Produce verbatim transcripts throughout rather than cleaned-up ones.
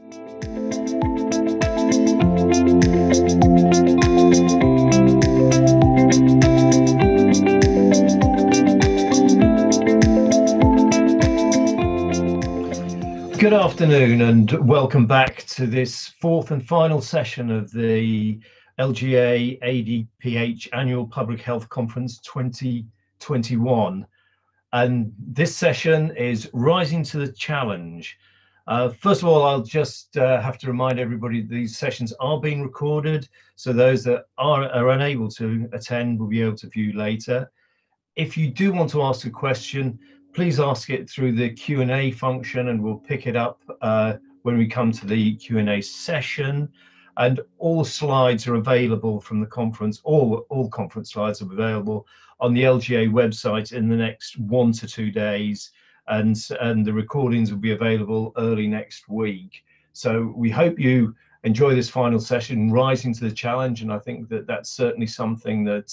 Good afternoon and welcome back to this fourth and final session of the L G A A D P H Annual Public Health Conference twenty twenty-one. And this session is Rising to the Challenge. Uh, first of all, I'll just uh, have to remind everybody that these sessions are being recorded, so those that are, are unable to attend will be able to view later. If you do want to ask a question, please ask it through the Q and A function and we'll pick it up uh, when we come to the Q and A session. And all slides are available from the conference, all, all conference slides are available on the L G A website in the next one to two days. And, and the recordings will be available early next week. So we hope you enjoy this final session, Rising to the Challenge. And I think that that's certainly something that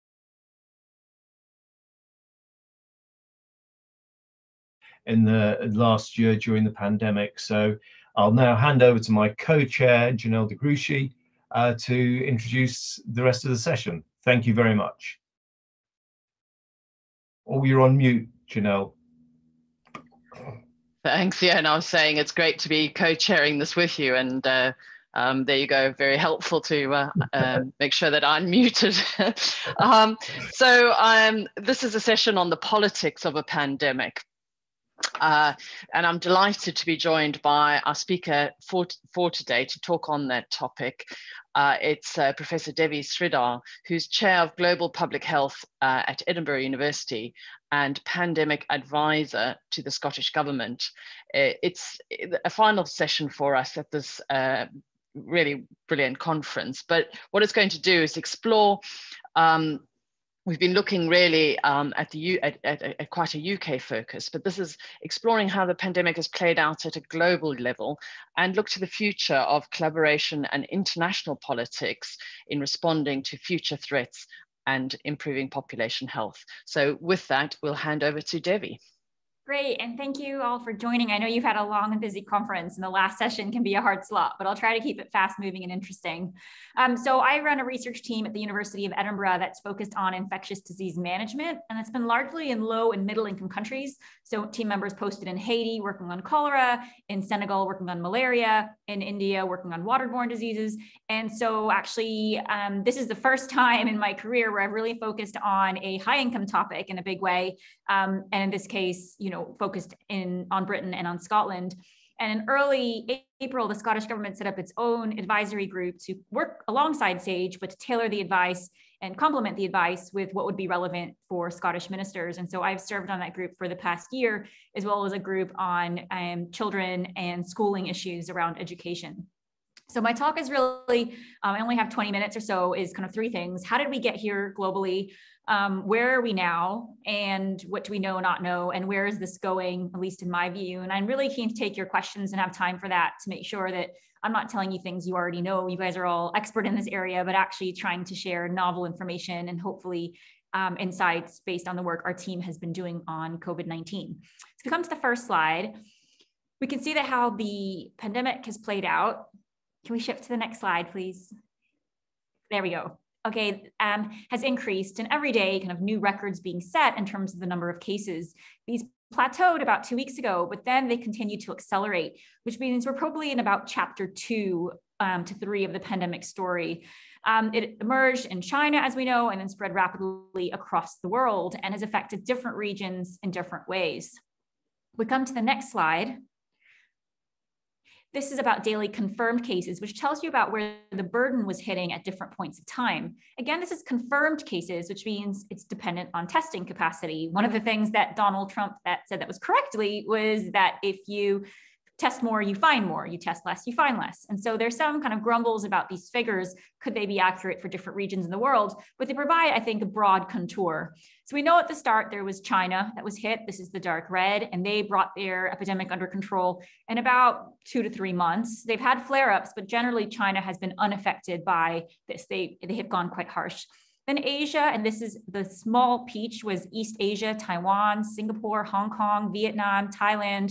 in the last year during the pandemic. So I'll now hand over to my co-chair, Janelle de Gruchy, uh, to introduce the rest of the session. Thank you very much. Oh, you're on mute, Janelle. Thanks. Yeah, and I was saying it's great to be co-chairing this with you, and uh, um, there you go. Very helpful to uh, um, make sure that I'm muted. um, so um, this is a session on the politics of a pandemic. Uh, and I'm delighted to be joined by our speaker for, for today to talk on that topic. Uh, it's uh, Professor Devi Sridhar, who's Chair of Global Public Health uh, at Edinburgh University and Pandemic Advisor to the Scottish Government. Uh, it's a final session for us at this uh, really brilliant conference, but what it's going to do is explore um, We've been looking really um, at, the U at, at, at quite a U K focus, but this is exploring how the pandemic has played out at a global level and look to the future of collaboration and international politics in responding to future threats and improving population health. So with that, we'll hand over to Devi. Great, and thank you all for joining. I know you've had a long and busy conference and the last session can be a hard slot, but I'll try to keep it fast moving and interesting. Um, so I run a research team at the University of Edinburgh that's focused on infectious disease management, and it's been largely in low and middle income countries. So team members posted in Haiti working on cholera, in Senegal working on malaria, in India working on waterborne diseases. And so actually, um, this is the first time in my career where I've really focused on a high income topic in a big way. Um, and in this case, you know, focused in on Britain and on Scotland. And in early April, the Scottish government set up its own advisory group to work alongside SAGE, but to tailor the advice and complement the advice with what would be relevant for Scottish ministers. And so I've served on that group for the past year, as well as a group on um, children and schooling issues around education. So my talk is really, um, I only have twenty minutes or so, is kind of three things. How did we get here globally? Um, where are we now? And what do we know or not know? And where is this going, at least in my view? And I'm really keen to take your questions and have time for that to make sure that I'm not telling you things you already know. You guys are all expert in this area, but actually trying to share novel information and hopefully um, insights based on the work our team has been doing on COVID nineteen. So if we come to the first slide, we can see that how the pandemic has played out. Can we shift to the next slide, please? There we go. Okay, um, has increased, and every day kind of new records being set in terms of the number of cases. These plateaued about two weeks ago, but then they continue to accelerate, which means we're probably in about chapter two um, to three of the pandemic story. Um, it emerged in China, as we know, and then spread rapidly across the world and has affected different regions in different ways. We come to the next slide. This is about daily confirmed cases, which tells you about where the burden was hitting at different points of time. Again, this is confirmed cases, which means it's dependent on testing capacity. One of the things that Donald Trump that said that was correctly was that if you test more, you find more, you test less, you find less. And so there's some kind of grumbles about these figures. Could they be accurate for different regions in the world? But they provide, I think, a broad contour. So we know at the start there was China that was hit. This is the dark red, and they brought their epidemic under control in about two to three months. They've had flare-ups, but generally China has been unaffected by this. They, they have gone quite harsh. Then Asia, and this is the small peach, was East Asia, Taiwan, Singapore, Hong Kong, Vietnam, Thailand,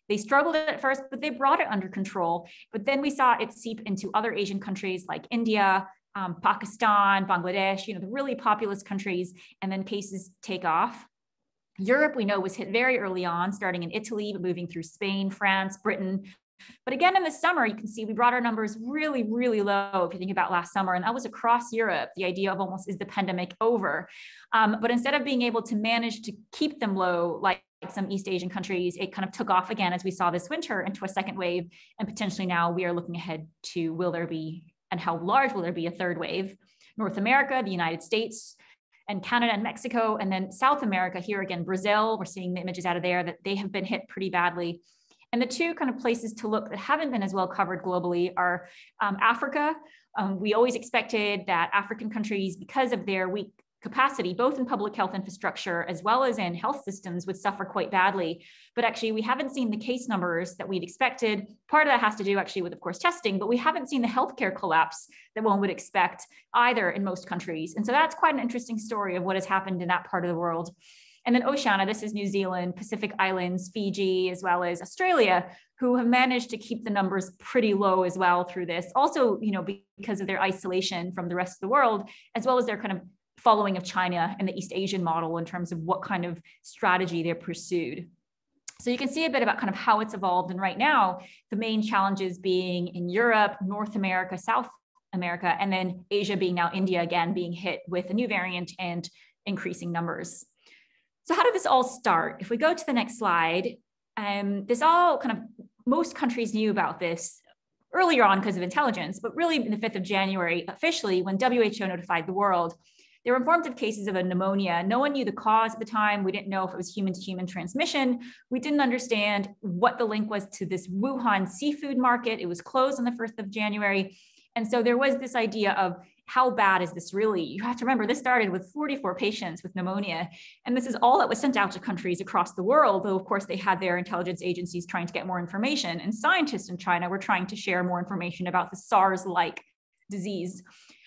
They struggled at first, but they brought it under control. But then we saw it seep into other Asian countries like India, um, Pakistan, Bangladesh, you know, the really populous countries, and then cases take off. Europe, we know, was hit very early on, starting in Italy, but moving through Spain, France, Britain. But again, in the summer, you can see we brought our numbers really, really low if you think about last summer, and that was across Europe. The idea of almost, is the pandemic over? Um, but instead of being able to manage to keep them low, like some East Asian countries, it kind of took off again as we saw this winter into a second wave. And potentially now we are looking ahead to, will there be, and how large will there be, a third wave? North America, the United States, and Canada and Mexico, and then South America, here again, Brazil, we're seeing the images out of there that they have been hit pretty badly. And the two kind of places to look that haven't been as well covered globally are um, Africa. Um, we always expected that African countries, because of their weak capacity, both in public health infrastructure as well as in health systems, would suffer quite badly. But actually, we haven't seen the case numbers that we'd expected. Part of that has to do actually with, of course, testing, but we haven't seen the healthcare collapse that one would expect either in most countries. And so that's quite an interesting story of what has happened in that part of the world. And then Oceania, this is New Zealand, Pacific Islands, Fiji, as well as Australia, who have managed to keep the numbers pretty low as well through this. Also, you know, because of their isolation from the rest of the world, as well as their kind of following of China and the East Asian model in terms of what kind of strategy they're pursued. So you can see a bit about kind of how it's evolved. And right now, the main challenges being in Europe, North America, South America, and then Asia being now India again being hit with a new variant and increasing numbers. So how did this all start? If we go to the next slide, um, this all kind of, most countries knew about this earlier on because of intelligence, but really the fifth of January, officially, when W H O notified the world, they were informed of cases of a pneumonia. No one knew the cause at the time. We didn't know if it was human to human transmission. We didn't understand what the link was to this Wuhan seafood market. It was closed on the first of January. And so there was this idea of, how bad is this really? You have to remember, this started with forty-four patients with pneumonia. And this is all that was sent out to countries across the world, though of course they had their intelligence agencies trying to get more information. And scientists in China were trying to share more information about the SARS-like disease.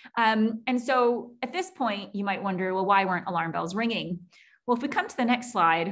Um, and so at this point, you might wonder, well, why weren't alarm bells ringing? Well, if we come to the next slide,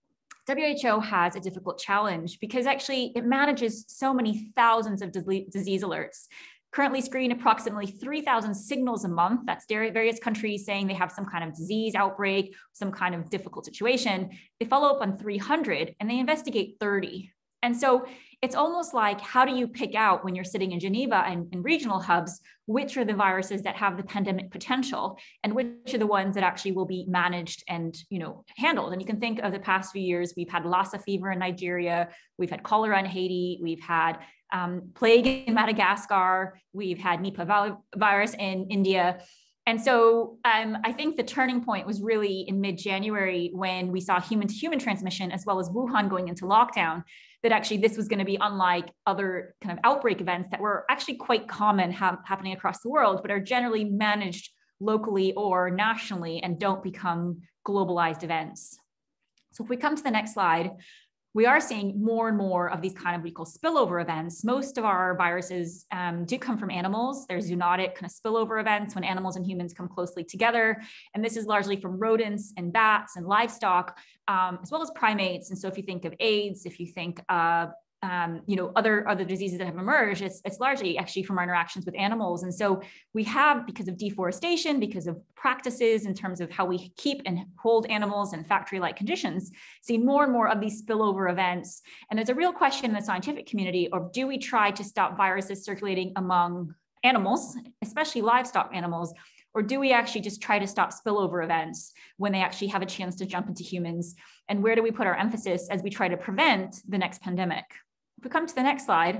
W H O has a difficult challenge because actually it manages so many thousands of disease alerts. Currently screen approximately three thousand signals a month. That's various countries saying they have some kind of disease outbreak, some kind of difficult situation. They follow up on three hundred and they investigate thirty. And so it's almost like, how do you pick out when you're sitting in Geneva and in regional hubs, which are the viruses that have the pandemic potential and which are the ones that actually will be managed and, you know, handled? And you can think of the past few years, we've had Lassa fever in Nigeria, we've had cholera in Haiti, we've had um, plague in Madagascar, we've had Nipah virus in India. And so um, I think the turning point was really in mid-January when we saw human-to-human transmission as well as Wuhan going into lockdown, that actually this was going to be unlike other kind of outbreak events that were actually quite common ha happening across the world, but are generally managed locally or nationally and don't become globalized events. So if we come to the next slide, we are seeing more and more of these kind of what we call spillover events. Most of our viruses um, do come from animals. There's zoonotic kind of spillover events when animals and humans come closely together. And this is largely from rodents and bats and livestock, um, as well as primates. And so if you think of AIDS, if you think of Um, you know, other, other diseases that have emerged, it's, it's largely actually from our interactions with animals. And so we have, because of deforestation, because of practices in terms of how we keep and hold animals in factory-like conditions, seen more and more of these spillover events. And there's a real question in the scientific community of, do we try to stop viruses circulating among animals, especially livestock animals, or do we actually just try to stop spillover events when they actually have a chance to jump into humans? And where do we put our emphasis as we try to prevent the next pandemic? If we come to the next slide,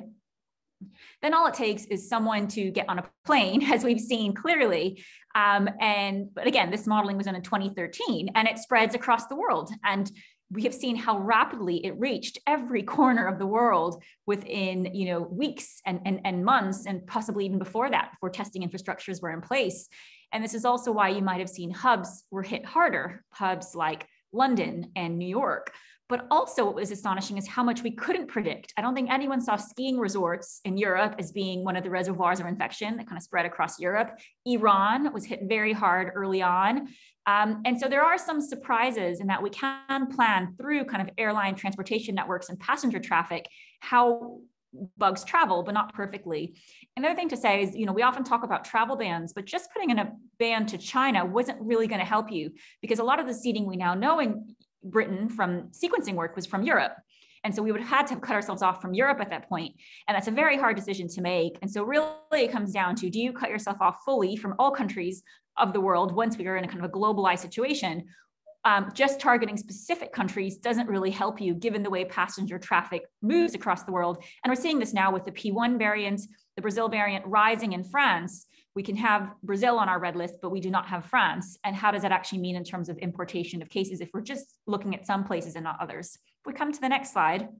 then all it takes is someone to get on a plane, as we've seen clearly. Um, and but again, this modeling was done in twenty thirteen, and it spreads across the world. And we have seen how rapidly it reached every corner of the world within, you know, weeks and, and, and months, and possibly even before that, before testing infrastructures were in place. And this is also why you might have seen hubs were hit harder, hubs like London and New York. But also what was astonishing is how much we couldn't predict. I don't think anyone saw skiing resorts in Europe as being one of the reservoirs of infection that kind of spread across Europe. Iran was hit very hard early on. Um, and so there are some surprises in that we can plan through kind of airline transportation networks and passenger traffic how bugs travel, but not perfectly. Another thing to say is, you know, we often talk about travel bans, but just putting in a ban to China wasn't really going to help you, because a lot of the seeding we now know in Britain from sequencing work was from Europe. And so we would have had to have cut ourselves off from Europe at that point. And that's a very hard decision to make. And so really it comes down to, do you cut yourself off fully from all countries of the world once we are in a kind of a globalized situation? Um, just targeting specific countries doesn't really help you, given the way passenger traffic moves across the world. And we're seeing this now with the P one variant, the Brazil variant rising in France. We can have Brazil on our red list, but we do not have France. And how does that actually mean in terms of importation of cases if we're just looking at some places and not others? If we come to the next slide,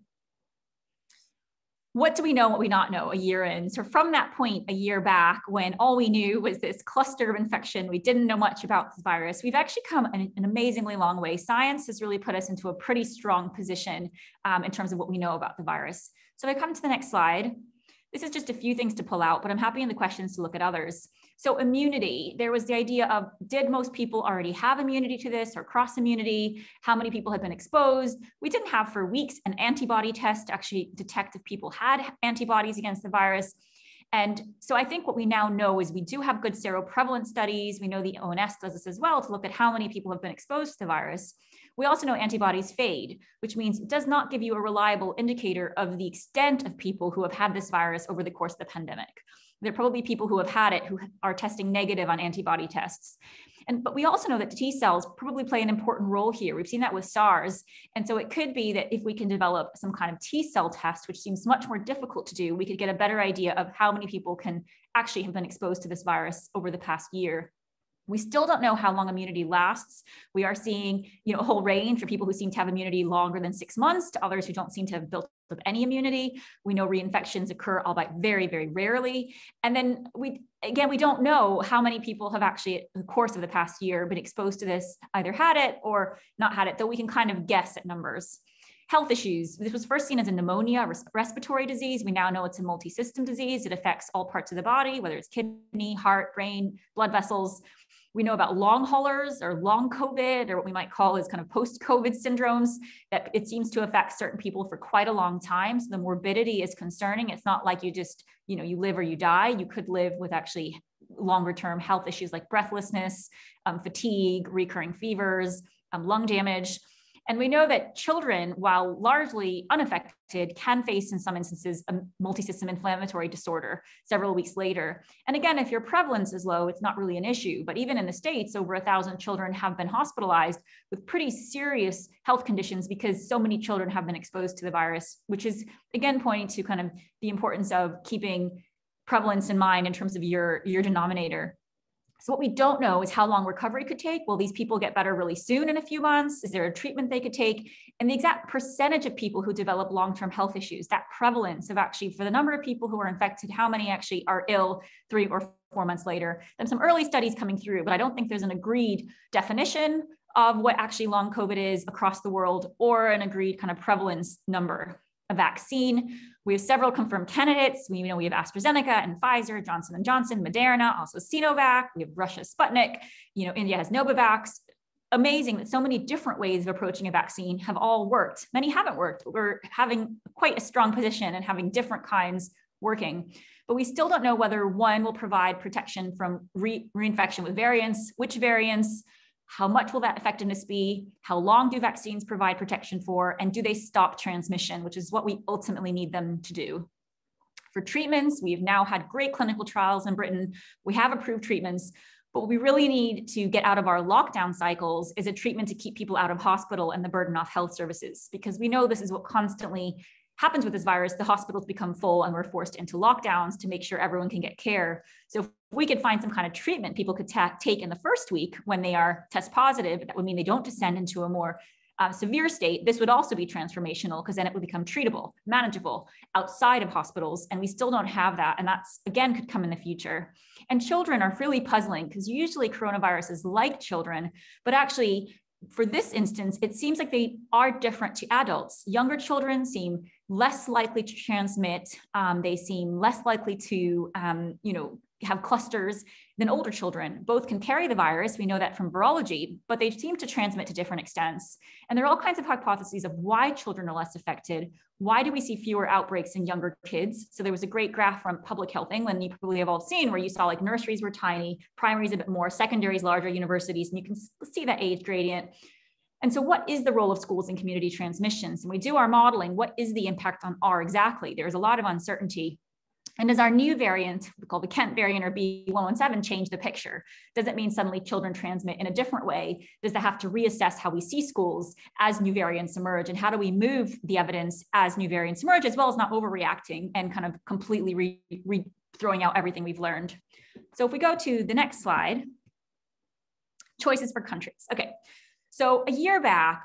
what do we know, what we not know a year in? So from that point a year back, when all we knew was this cluster of infection, we didn't know much about this virus, we've actually come an, an amazingly long way. Science has really put us into a pretty strong position um, in terms of what we know about the virus. So if I come to the next slide, this is just a few things to pull out, but I'm happy in the questions to look at others. So immunity, there was the idea of, did most people already have immunity to this or cross immunity? How many people had been exposed? We didn't have for weeks an antibody test to actually detect if people had antibodies against the virus. And so I think what we now know is we do have good seroprevalence studies. We know the O N S does this as well to look at how many people have been exposed to the virus. We also know antibodies fade, which means it does not give you a reliable indicator of the extent of people who have had this virus over the course of the pandemic. There are probably people who have had it who are testing negative on antibody tests. And, but we also know that T cells probably play an important role here. We've seen that with SARS. And so it could be that if we can develop some kind of T cell test, which seems much more difficult to do, we could get a better idea of how many people can actually have been exposed to this virus over the past year. We still don't know how long immunity lasts. We are seeing, you know, a whole range for people who seem to have immunity longer than six months to others who don't seem to have built up any immunity. We know reinfections occur, albeit very, very rarely. And then we, again, we don't know how many people have actually, in the course of the past year, been exposed to this, either had it or not had it, though we can kind of guess at numbers. Health issues. This was first seen as a pneumonia, res respiratory disease. We now know it's a multi-system disease. It affects all parts of the body, whether it's kidney, heart, brain, blood vessels. We know about long haulers or long COVID, or what we might call as kind of post-COVID syndromes, that it seems to affect certain people for quite a long time. So the morbidity is concerning. It's not like you just, you know, you live or you die. You could live with actually longer term health issues like breathlessness, um, fatigue, recurring fevers, um, lung damage. And we know that children, while largely unaffected, can face in some instances a multisystem inflammatory disorder several weeks later. And again, if your prevalence is low, it's not really an issue. But even in the States, over a thousand children have been hospitalized with pretty serious health conditions because so many children have been exposed to the virus, which is again pointing to kind of the importance of keeping prevalence in mind in terms of your, your denominator. So what we don't know is how long recovery could take. Will these people get better really soon in a few months? Is there a treatment they could take? And the exact percentage of people who develop long-term health issues, that prevalence of actually for the number of people who are infected, how many actually are ill three or four months later. Then some early studies coming through, but I don't think there's an agreed definition of what actually long COVID is across the world or an agreed kind of prevalence number. A vaccine. We have several confirmed candidates. We know we have AstraZeneca and Pfizer, Johnson and Johnson, Moderna, also Sinovac. We have Russia's Sputnik. You know, India has Novavax. Amazing that so many different ways of approaching a vaccine have all worked. Many haven't worked, but we're having quite a strong position and having different kinds working. But we still don't know whether one will provide protection from re reinfection with variants, which variants, how much will that effectiveness be? How long do vaccines provide protection for? And do they stop transmission, which is what we ultimately need them to do? For treatments, we've now had great clinical trials in Britain. We have approved treatments, but what we really need to get out of our lockdown cycles is a treatment to keep people out of hospital and the burden off health services, because we know this is what constantly happens with this virus. The hospitals become full and we're forced into lockdowns to make sure everyone can get care. So if we could find some kind of treatment people could take in the first week when they are test positive, that would mean they don't descend into a more uh, severe state. This would also be transformational because then it would become treatable, manageable outside of hospitals. And we still don't have that. And that's, again, could come in the future. And children are really puzzling because usually coronavirus is like children, but actually for this instance, it seems like they are different to adults. Younger children seem less likely to transmit. Um, they seem less likely to, um, you know, have clusters than older children. Both can carry the virus. We know that from virology, but they seem to transmit to different extents. And there are all kinds of hypotheses of why children are less affected. Why do we see fewer outbreaks in younger kids? So there was a great graph from Public Health England you probably have all seen, where you saw like nurseries were tiny, primaries a bit more, secondaries larger, universities, and you can see that age gradient. And so what is the role of schools in community transmissions? And we do our modeling, what is the impact on R exactly? There's a lot of uncertainty. And does our new variant, we call the Kent variant or B one one seven, change the picture? Does it mean suddenly children transmit in a different way? Does that have to reassess how we see schools as new variants emerge? And how do we move the evidence as new variants emerge, as well as not overreacting and kind of completely re, re throwing out everything we've learned? So if we go to the next slide, choices for countries. Okay, so a year back,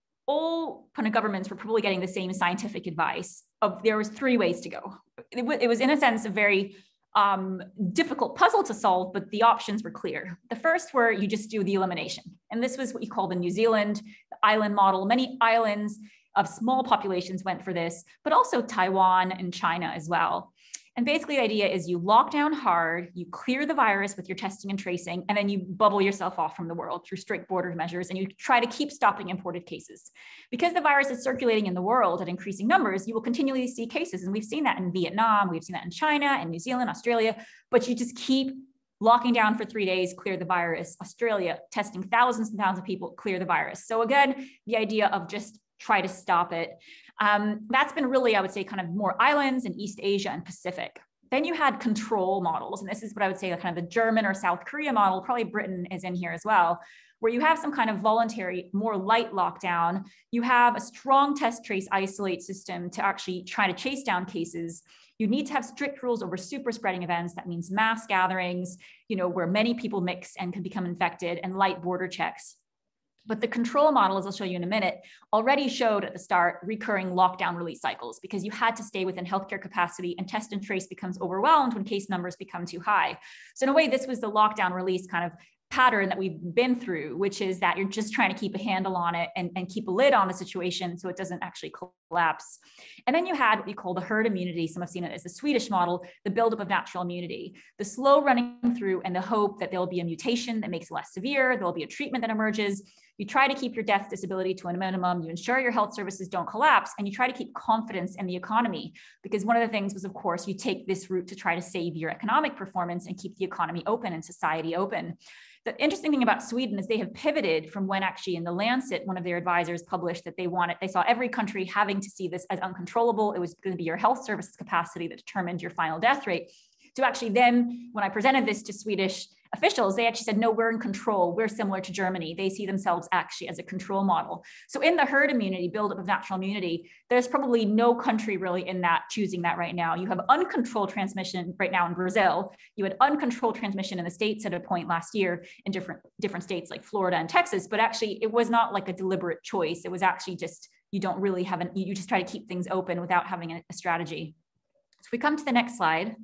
all kind of governments were probably getting the same scientific advice of there was three ways to go. It, it was in a sense a very um, difficult puzzle to solve, but the options were clear. The first were you just do the elimination. And this was what you call the New Zealand the island model. Many islands of small populations went for this, but also Taiwan and China as well. And basically the idea is you lock down hard, you clear the virus with your testing and tracing, and then you bubble yourself off from the world through strict border measures, and you try to keep stopping imported cases. Because the virus is circulating in the world at increasing numbers, you will continually see cases. And we've seen that in Vietnam, we've seen that in China and New Zealand, Australia, but you just keep locking down for three days, clear the virus. Australia, testing thousands and thousands of people, clear the virus. So again, the idea of just try to stop it. Um, that's been really, I would say, kind of more islands in East Asia and Pacific. Then you had control models. And this is what I would say, kind of the German or South Korea model, probably Britain is in here as well, where you have some kind of voluntary, more light lockdown. You have a strong test, trace, isolate system to actually try to chase down cases. You need to have strict rules over super spreading events. That means mass gatherings, you know, where many people mix and can become infected, and light border checks. But the control model, as I'll show you in a minute, already showed at the start recurring lockdown release cycles, because you had to stay within healthcare capacity, and test and trace becomes overwhelmed when case numbers become too high. So in a way, this was the lockdown release kind of pattern that we've been through, which is that you're just trying to keep a handle on it and, and keep a lid on the situation so it doesn't actually collapse. And then you had what we call the herd immunity. Some have seen it as the Swedish model, the buildup of natural immunity, the slow running through and the hope that there'll be a mutation that makes it less severe, there'll be a treatment that emerges. You try to keep your death disability to a minimum, you ensure your health services don't collapse, and you try to keep confidence in the economy. Because one of the things was, of course, you take this route to try to save your economic performance and keep the economy open and society open. The interesting thing about Sweden is they have pivoted from when actually in the Lancet, one of their advisors published that they wanted, they saw every country having to see this as uncontrollable. It was going to be your health services capacity that determined your final death rate. So actually then, when I presented this to Swedish officials, they actually said, no, we're in control. We're similar to Germany. They see themselves actually as a control model. So in the herd immunity, buildup of natural immunity, there's probably no country really in that choosing that right now. You have uncontrolled transmission right now in Brazil. You had uncontrolled transmission in the States at a point last year in different, different states like Florida and Texas, but actually it was not like a deliberate choice. It was actually just, you don't really have an, you just try to keep things open without having a, a strategy. So if we come to the next slide,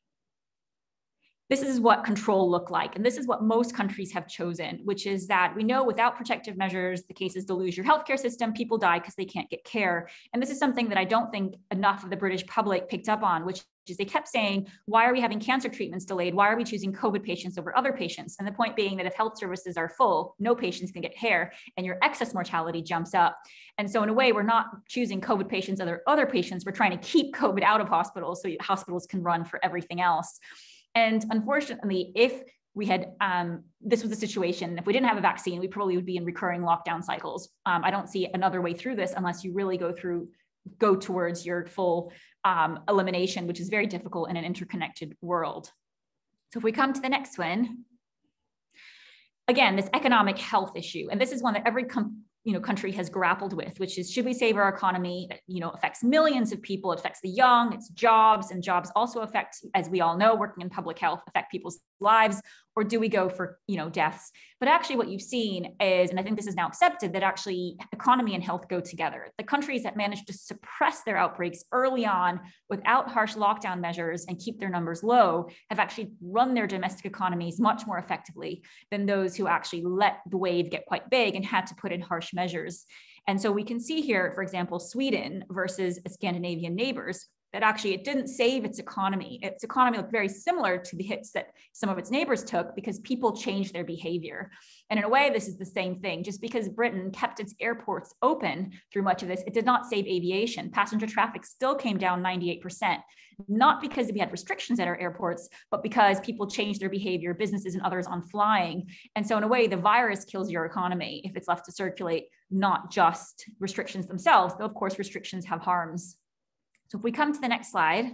this is what control looked like. And this is what most countries have chosen, which is that we know without protective measures, the cases deluge your healthcare system, people die because they can't get care. And this is something that I don't think enough of the British public picked up on, which is they kept saying, why are we having cancer treatments delayed? Why are we choosing COVID patients over other patients? And the point being that if health services are full, no patients can get care and your excess mortality jumps up. And so in a way, we're not choosing COVID patients over other patients. We're trying to keep COVID out of hospitals so hospitals can run for everything else. And unfortunately, if we had, um, this was the situation, if we didn't have a vaccine, we probably would be in recurring lockdown cycles. Um, I don't see another way through this unless you really go through, go towards your full um, elimination, which is very difficult in an interconnected world. So if we come to the next one, again, this economic health issue, and this is one that every com you know, country has grappled with, which is, should we save our economy? That, you know, affects millions of people, it affects the young, it's jobs, and jobs also affect, as we all know, working in public health, affect people's lives, or do we go for, you know, deaths? But actually what you've seen is, and I think this is now accepted, that actually economy and health go together. The countries that manage to suppress their outbreaks early on without harsh lockdown measures and keep their numbers low have actually run their domestic economies much more effectively than those who actually let the wave get quite big and had to put in harsh measures. And so we can see here, for example, Sweden versus its Scandinavian neighbors, that actually it didn't save its economy. Its economy looked very similar to the hits that some of its neighbors took because people changed their behavior. And in a way, this is the same thing. Just because Britain kept its airports open through much of this, it did not save aviation. Passenger traffic still came down ninety-eight percent, not because we had restrictions at our airports, but because people changed their behavior, businesses and others on flying. And so in a way, the virus kills your economy if it's left to circulate, not just restrictions themselves, though of course restrictions have harms. So if we come to the next slide,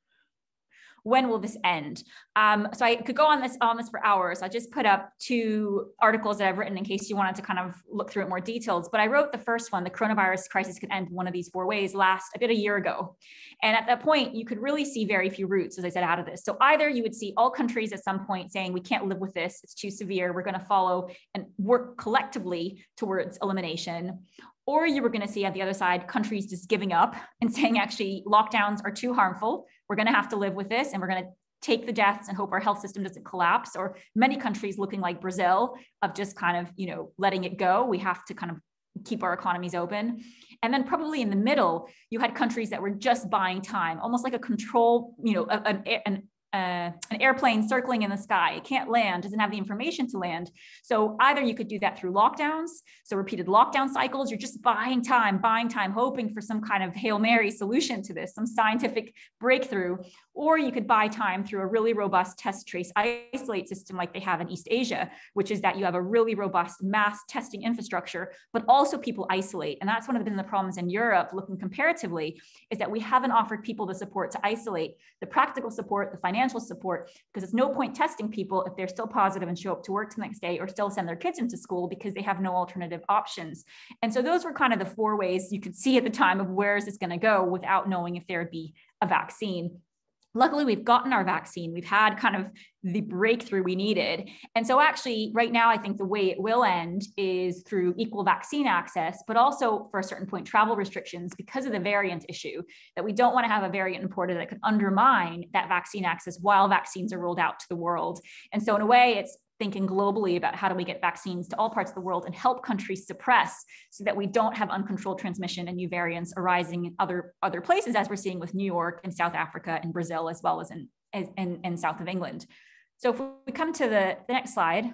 when will this end? Um, so I could go on this on this for hours. I just put up two articles that I've written in case you wanted to kind of look through it more details. But I wrote the first one, the coronavirus crisis could end one of these four ways, last a bit a year ago. And at that point, you could really see very few routes, as I said, out of this. So either you would see all countries at some point saying, we can't live with this, it's too severe, we're going to follow and work collectively towards elimination. Or you were going to see at the other side, countries just giving up and saying, actually, lockdowns are too harmful. We're going to have to live with this and we're going to take the deaths and hope our health system doesn't collapse. Or many countries looking like Brazil of just kind of, you know, letting it go. We have to kind of keep our economies open. And then probably in the middle, you had countries that were just buying time, almost like a control, you know, an, an Uh, an airplane circling in the sky. It can't land, doesn't have the information to land. So either you could do that through lockdowns, so repeated lockdown cycles, you're just buying time, buying time, hoping for some kind of Hail Mary solution to this, some scientific breakthrough, or you could buy time through a really robust test, trace, isolate system like they have in East Asia, which is that you have a really robust mass testing infrastructure, but also people isolate. And that's one of the, the problems in Europe, looking comparatively, is that we haven't offered people the support to isolate, the practical support, the financial support, because it's no point testing people if they're still positive and show up to work the next day or still send their kids into school because they have no alternative options. And so those were kind of the four ways you could see at the time of where is this going to go without knowing if there would be a vaccine. Luckily, we've gotten our vaccine. We've had kind of the breakthrough we needed. And so actually right now, I think the way it will end is through equal vaccine access, but also for a certain point, travel restrictions because of the variant issue, that we don't want to have a variant imported that could undermine that vaccine access while vaccines are rolled out to the world. And so in a way, it's thinking globally about how do we get vaccines to all parts of the world and help countries suppress so that we don't have uncontrolled transmission and new variants arising in other, other places, as we're seeing with New York and South Africa and Brazil, as well as in, in, in south of England. So if we come to the, the next slide,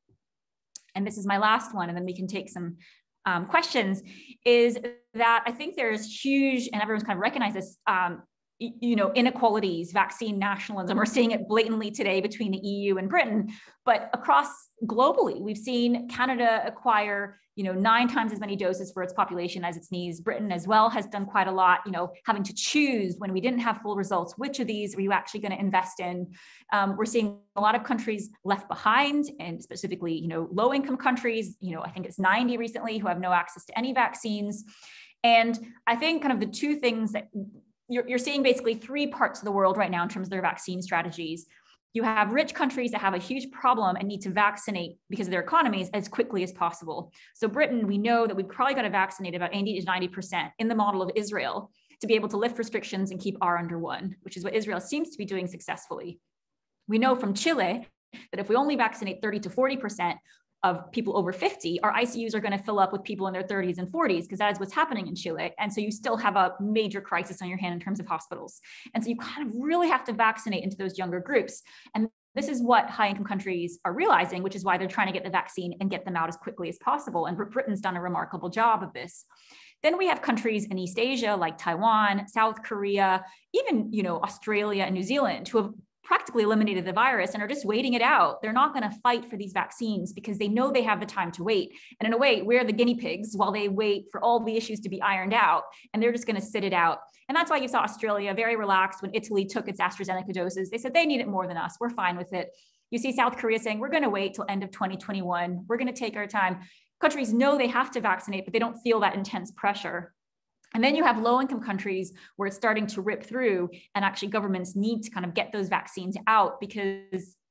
and this is my last one, and then we can take some um, questions, is that I think there's huge, and everyone's kind of recognized this, um, you know, inequalities, vaccine nationalism. We're seeing it blatantly today between the E U and Britain, but across globally, we've seen Canada acquire, you know, nine times as many doses for its population as its needs. Britain as well has done quite a lot, you know, having to choose when we didn't have full results, which of these are you actually going to invest in? Um, we're seeing a lot of countries left behind, and specifically, you know, low income countries, you know, I think it's ninety recently who have no access to any vaccines. And I think kind of the two things that You're, you're seeing basically three parts of the world right now in terms of their vaccine strategies. You have rich countries that have a huge problem and need to vaccinate because of their economies as quickly as possible. So Britain, we know that we've probably got to vaccinate about eighty to ninety percent in the model of Israel to be able to lift restrictions and keep R under one, which is what Israel seems to be doing successfully. We know from Chile that if we only vaccinate thirty to forty percent of people over fifty, our I C Us are going to fill up with people in their thirties and forties, because that is what's happening in Chile. And so you still have a major crisis on your hand in terms of hospitals. And so you kind of really have to vaccinate into those younger groups. And this is what high income countries are realizing, which is why they're trying to get the vaccine and get them out as quickly as possible. And Britain's done a remarkable job of this. Then we have countries in East Asia like Taiwan, South Korea, even, you know, Australia and New Zealand, who have practically eliminated the virus and are just waiting it out. They're not going to fight for these vaccines because they know they have the time to wait. And in a way, we're the guinea pigs while they wait for all the issues to be ironed out, and they're just going to sit it out. And that's why you saw Australia very relaxed when Italy took its AstraZeneca doses. They said they need it more than us. We're fine with it. You see South Korea saying, we're going to wait till end of twenty twenty-one. We're going to take our time. Countries know they have to vaccinate, but they don't feel that intense pressure. And then you have low-income countries where it's starting to rip through, and actually governments need to kind of get those vaccines out because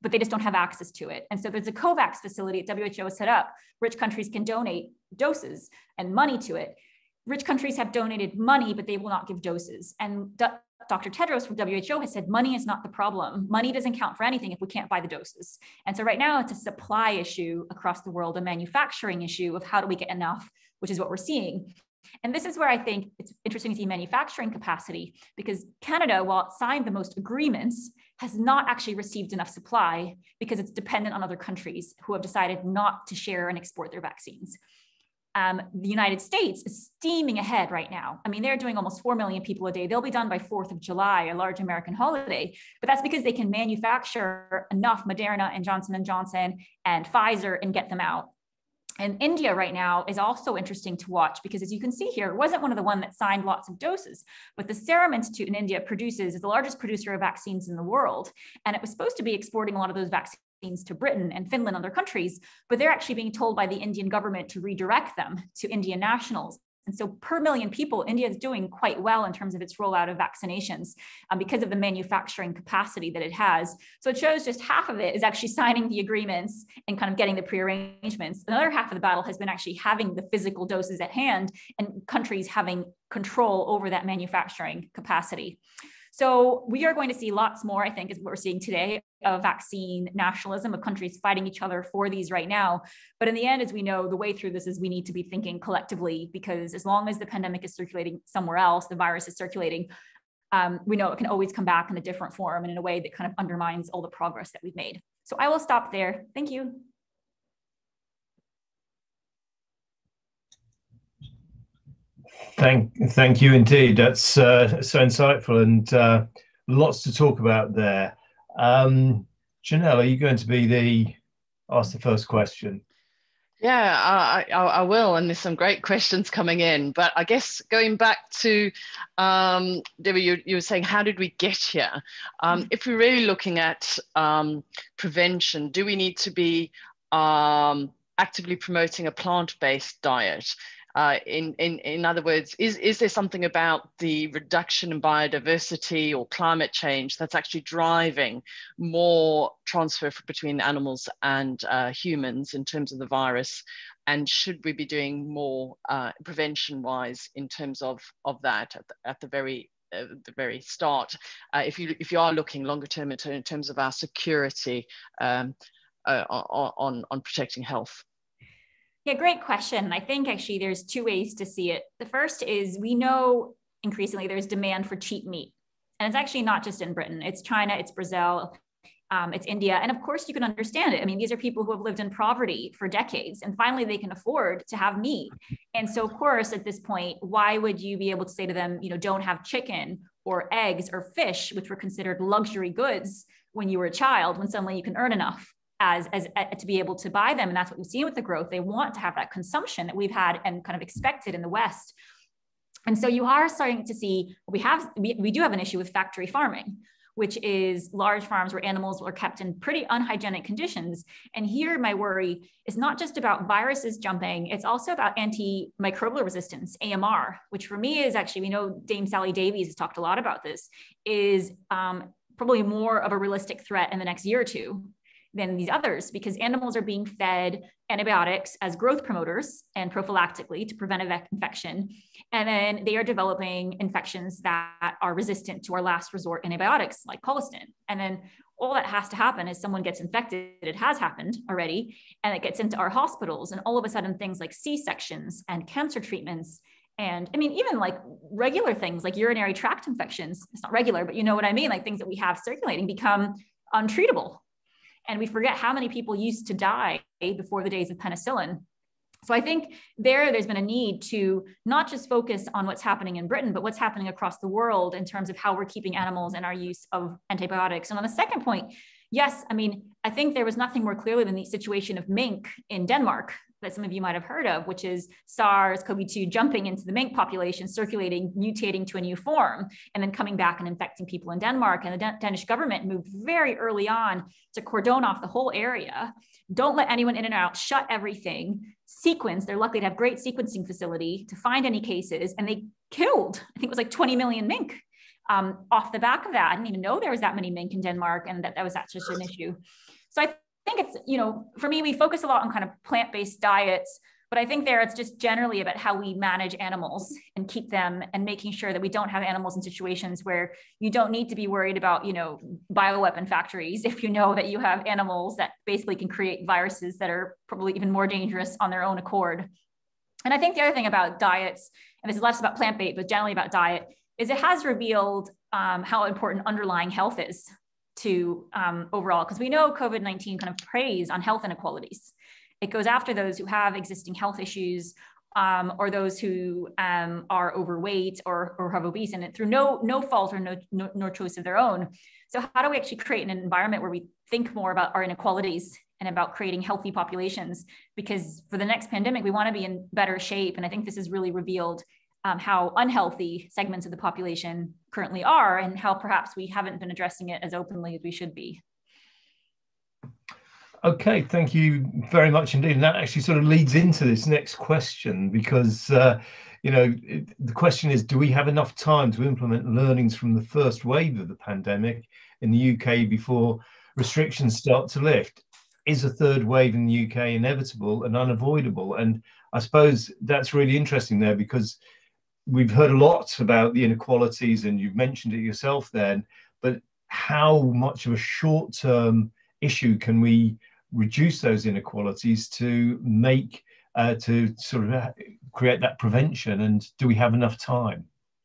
but they just don't have access to it. And so there's a COVAX facility at W H O set up. Rich countries can donate doses and money to it. Rich countries have donated money, but they will not give doses. And Doctor Tedros from W H O has said, money is not the problem. Money doesn't count for anything if we can't buy the doses. And so right now it's a supply issue across the world, a manufacturing issue of how do we get enough, which is what we're seeing. And this is where I think it's interesting to see manufacturing capacity, because Canada, while it signed the most agreements, has not actually received enough supply because it's dependent on other countries who have decided not to share and export their vaccines. Um, the United States is steaming ahead right now. I mean, they're doing almost four million people a day. They'll be done by fourth of July, a large American holiday, but that's because they can manufacture enough Moderna and Johnson and Johnson and Pfizer and get them out. And India right now is also interesting to watch because, as you can see here, it wasn't one of the one that signed lots of doses, but the Serum Institute in India produces, is the largest producer of vaccines in the world. And it was supposed to be exporting a lot of those vaccines to Britain and Finland and other countries, but they're actually being told by the Indian government to redirect them to Indian nationals. And so per million people, India is doing quite well in terms of its rollout of vaccinations um, because of the manufacturing capacity that it has. So it shows just half of it is actually signing the agreements and kind of getting the pre-arrangements. Another half of the battle has been actually having the physical doses at hand and countries having control over that manufacturing capacity. So we are going to see lots more, I think, is what we're seeing today, of vaccine nationalism, of countries fighting each other for these right now. But in the end, as we know, the way through this is we need to be thinking collectively, because as long as the pandemic is circulating somewhere else, the virus is circulating, um, we know it can always come back in a different form and in a way that kind of undermines all the progress that we've made. So I will stop there. Thank you. Thank, thank you indeed. That's uh, so insightful and uh, lots to talk about there. Um, Janelle, are you going to be the ask the first question? Yeah, I, I, I will, and there's some great questions coming in. But I guess going back to, um, Debbie, you, you were saying, how did we get here? Um, mm-hmm. If we're really looking at um, prevention, do we need to be um, actively promoting a plant-based diet? Uh, in, in, in other words, is, is there something about the reduction in biodiversity or climate change that's actually driving more transfer between animals and uh, humans in terms of the virus? And should we be doing more uh, prevention-wise in terms of, of that at the, at the very uh, the very start? Uh, if you if you are looking longer term in, in terms of our security um, uh, on, on protecting health. Yeah, great question. I think actually there's two ways to see it. The first is we know increasingly there's demand for cheap meat. And it's actually not just in Britain. It's China, it's Brazil, um, it's India. And of course you can understand it. I mean, these are people who have lived in poverty for decades and finally they can afford to have meat. And so of course at this point, why would you be able to say to them, you know, don't have chicken or eggs or fish, which were considered luxury goods when you were a child, when suddenly you can earn enough As, as uh, to be able to buy them. And that's what we've seen with the growth. They want to have that consumption that we've had and kind of expected in the West. And so you are starting to see, we have, we, we do have an issue with factory farming, which is large farms where animals are kept in pretty unhygienic conditions. And here my worry is not just about viruses jumping, it's also about antimicrobial resistance, A M R, which for me is actually, we know Dame Sally Davies has talked a lot about this, is um, probably more of a realistic threat in the next year or two than these others, because animals are being fed antibiotics as growth promoters and prophylactically to prevent infection. And then they are developing infections that are resistant to our last resort antibiotics like colistin. And then all that has to happen is someone gets infected, it has happened already, and it gets into our hospitals. And all of a sudden things like C-sections and cancer treatments, and I mean, even like regular things like urinary tract infections, it's not regular, but you know what I mean? Like things that we have circulating become untreatable. And we forget how many people used to die before the days of penicillin. So I think there, there's been a need to not just focus on what's happening in Britain, but what's happening across the world in terms of how we're keeping animals and our use of antibiotics. And on the second point, yes, I mean, I think there was nothing more clearly than the situation of mink in Denmark that some of you might have heard of, which is SARS CoV two jumping into the mink population, circulating, mutating to a new form, and then coming back and infecting people in Denmark. And the Dan- Danish government moved very early on to cordon off the whole area. Don't let anyone in and out, shut everything, sequence. They're lucky to have great sequencing facility to find any cases. And they killed, I think it was like twenty million mink. um, off the back of that. I didn't even know there was that many mink in Denmark and that that was such an issue. So I think it's, you know, for me, we focus a lot on kind of plant-based diets, but I think there it's just generally about how we manage animals and keep them and making sure that we don't have animals in situations where you don't need to be worried about, you know, bioweapon factories if you know that you have animals that basically can create viruses that are probably even more dangerous on their own accord. And I think the other thing about diets, and this is less about plant-based, but generally about diet, is it has revealed um, how important underlying health is to um, overall, because we know COVID nineteen kind of preys on health inequalities. It goes after those who have existing health issues um, or those who um, are overweight or, or have obese, and it through no, no fault or no, no, no choice of their own. So how do we actually create an environment where we think more about our inequalities and about creating healthy populations? Because for the next pandemic, we want to be in better shape. And I think this has really revealed um, how unhealthy segments of the population currently are and how perhaps we haven't been addressing it as openly as we should be. Okay, thank you very much indeed. And that actually sort of leads into this next question, because, uh, you know, it, the question is, do we have enough time to implement learnings from the first wave of the pandemic in the U K before restrictions start to lift? Is a third wave in the U K inevitable and unavoidable? And I suppose that's really interesting there, because we've heard a lot about the inequalities, and you've mentioned it yourself then, but how much of a short-term issue can we reduce those inequalities to make, uh, to sort of create that prevention? And do we have enough time?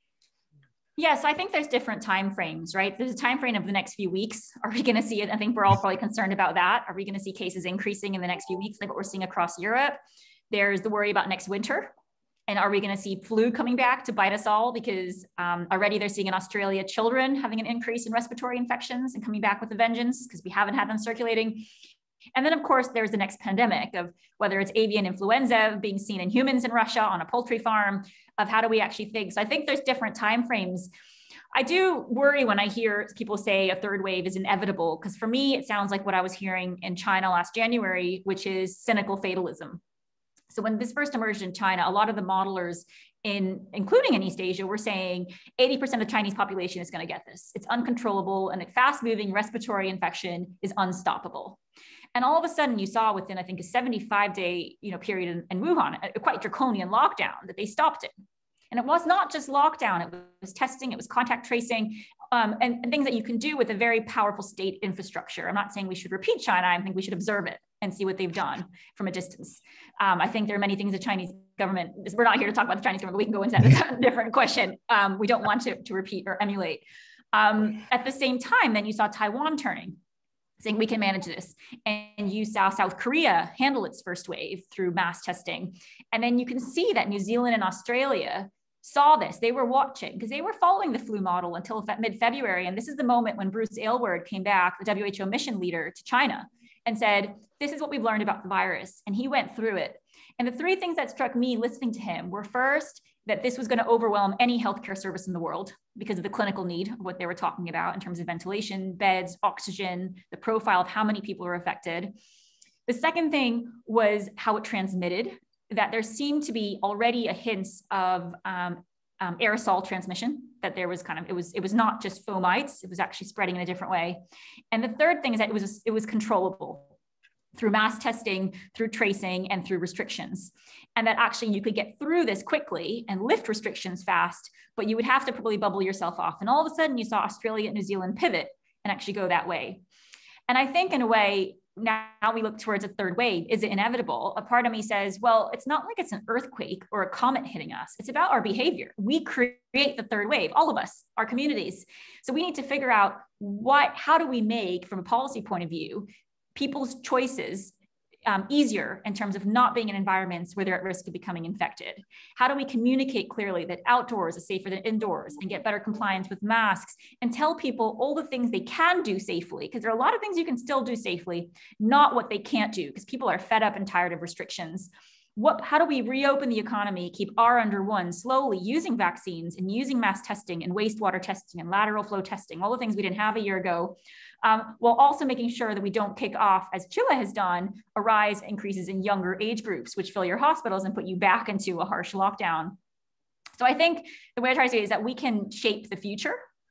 Yes, I think there's different time frames, right? There's a time frame of the next few weeks. Are we going to see it? I think we're all probably concerned about that. Are we going to see cases increasing in the next few weeks, like what we're seeing across Europe? There's the worry about next winter. And are we going to see flu coming back to bite us all? Because um, already they're seeing in Australia children having an increase in respiratory infections and coming back with a vengeance because we haven't had them circulating. And then, of course, there's the next pandemic of whether it's avian influenza being seen in humans in Russia on a poultry farm, of how do we actually think? So I think there's different timeframes. I do worry when I hear people say a third wave is inevitable, because for me, it sounds like what I was hearing in China last January, which is cynical fatalism. So when this first emerged in China, a lot of the modelers, in, including in East Asia, were saying eighty percent of the Chinese population is going to get this. It's uncontrollable, and a fast-moving respiratory infection is unstoppable. And all of a sudden, you saw within, I think, a seventy-five day you know, period in, in Wuhan, a quite draconian lockdown, that they stopped it. And it was not just lockdown, it was testing, it was contact tracing, um, and, and things that you can do with a very powerful state infrastructure. I'm not saying we should repeat China, I think we should observe it and see what they've done from a distance. Um, I think there are many things the Chinese government, we're not here to talk about the Chinese government, but we can go into that, it's a different question. Um, we don't want to, to repeat or emulate. Um, at the same time, then you saw Taiwan turning, saying we can manage this. And you saw South Korea handle its first wave through mass testing. And then you can see that New Zealand and Australia saw this. They were watching because they were following the flu model until mid-February. And this is the moment when Bruce Aylward came back, the W H O mission leader, to China and said, this is what we've learned about the virus. And he went through it. And the three things that struck me listening to him were, first, that this was going to overwhelm any healthcare service in the world because of the clinical need of what they were talking about in terms of ventilation, beds, oxygen, the profile of how many people are affected. The second thing was how it transmitted, that there seemed to be already a hint of um, um, aerosol transmission, that there was kind of, it was, it was not just fomites, it was actually spreading in a different way. And the third thing is that it was, it was controllable through mass testing, through tracing, and through restrictions. And that actually you could get through this quickly and lift restrictions fast, but you would have to probably bubble yourself off. And all of a sudden you saw Australia and New Zealand pivot and actually go that way. And I think in a way, now we look towards a third wave. Is it inevitable? A part of me says, well, it's not like it's an earthquake or a comet hitting us. It's about our behavior. We create the third wave, all of us, our communities. So we need to figure out what, how do we make, from a policy point of view, people's choices um, easier in terms of not being in environments where they're at risk of becoming infected? How do we communicate clearly that outdoors is safer than indoors, and get better compliance with masks, and tell people all the things they can do safely? Because there are a lot of things you can still do safely, not what they can't do, because people are fed up and tired of restrictions. What, how do we reopen the economy, keep R under one, slowly using vaccines and using mass testing and wastewater testing and lateral flow testing, all the things we didn't have a year ago, um, while also making sure that we don't kick off, as Chile has done, a rise increases in younger age groups, which fill your hospitals and put you back into a harsh lockdown. So I think the way I try to say is that we can shape the future.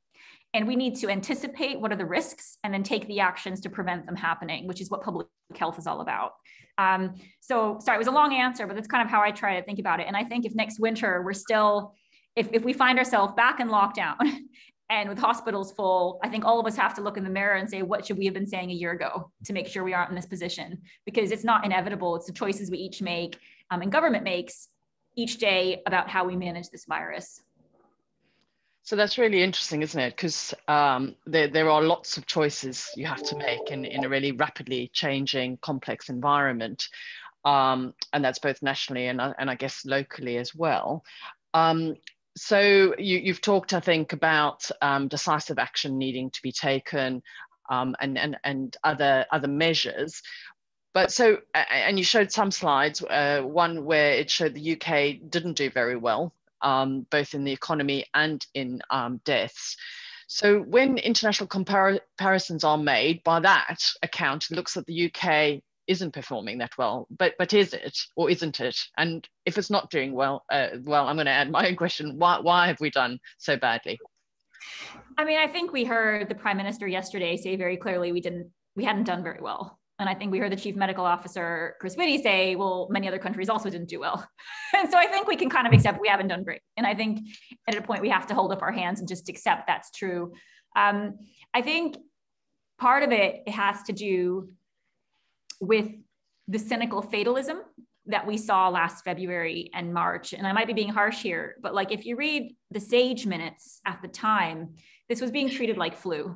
And we need to anticipate what are the risks and then take the actions to prevent them happening, which is what public health is all about. Um, so sorry, it was a long answer, but that's kind of how I try to think about it. And I think if next winter we're still, if, if we find ourselves back in lockdown and with hospitals full, I think all of us have to look in the mirror and say, what should we have been saying a year ago to make sure we aren't in this position? Because it's not inevitable. It's the choices we each make um, and government makes each day about how we manage this virus. So that's really interesting, isn't it? Because um, there, there are lots of choices you have to make in, in a really rapidly changing, complex environment. Um, and that's both nationally and, and I guess locally as well. Um, so you, you've talked, I think, about um, decisive action needing to be taken um, and, and, and other, other measures. But so, and you showed some slides, uh, one where it showed the U K didn't do very well, um, both in the economy and in um, deaths. So when international compar comparisons are made, by that account, it looks that the U K isn't performing that well, but but is it or isn't it? And if it's not doing well, uh, well, I'm going to add my own question: Why why have we done so badly? I mean, I think we heard the Prime Minister yesterday say very clearly we didn't we hadn't done very well. And I think we heard the Chief Medical Officer, Chris Whitty, say, well, many other countries also didn't do well. And so I think we can kind of accept we haven't done great. And I think at a point we have to hold up our hands and just accept that's true. Um, I think part of it has to do with the cynical fatalism that we saw last February and March. And I might be being harsh here, but like if you read the SAGE minutes at the time, this was being treated like flu.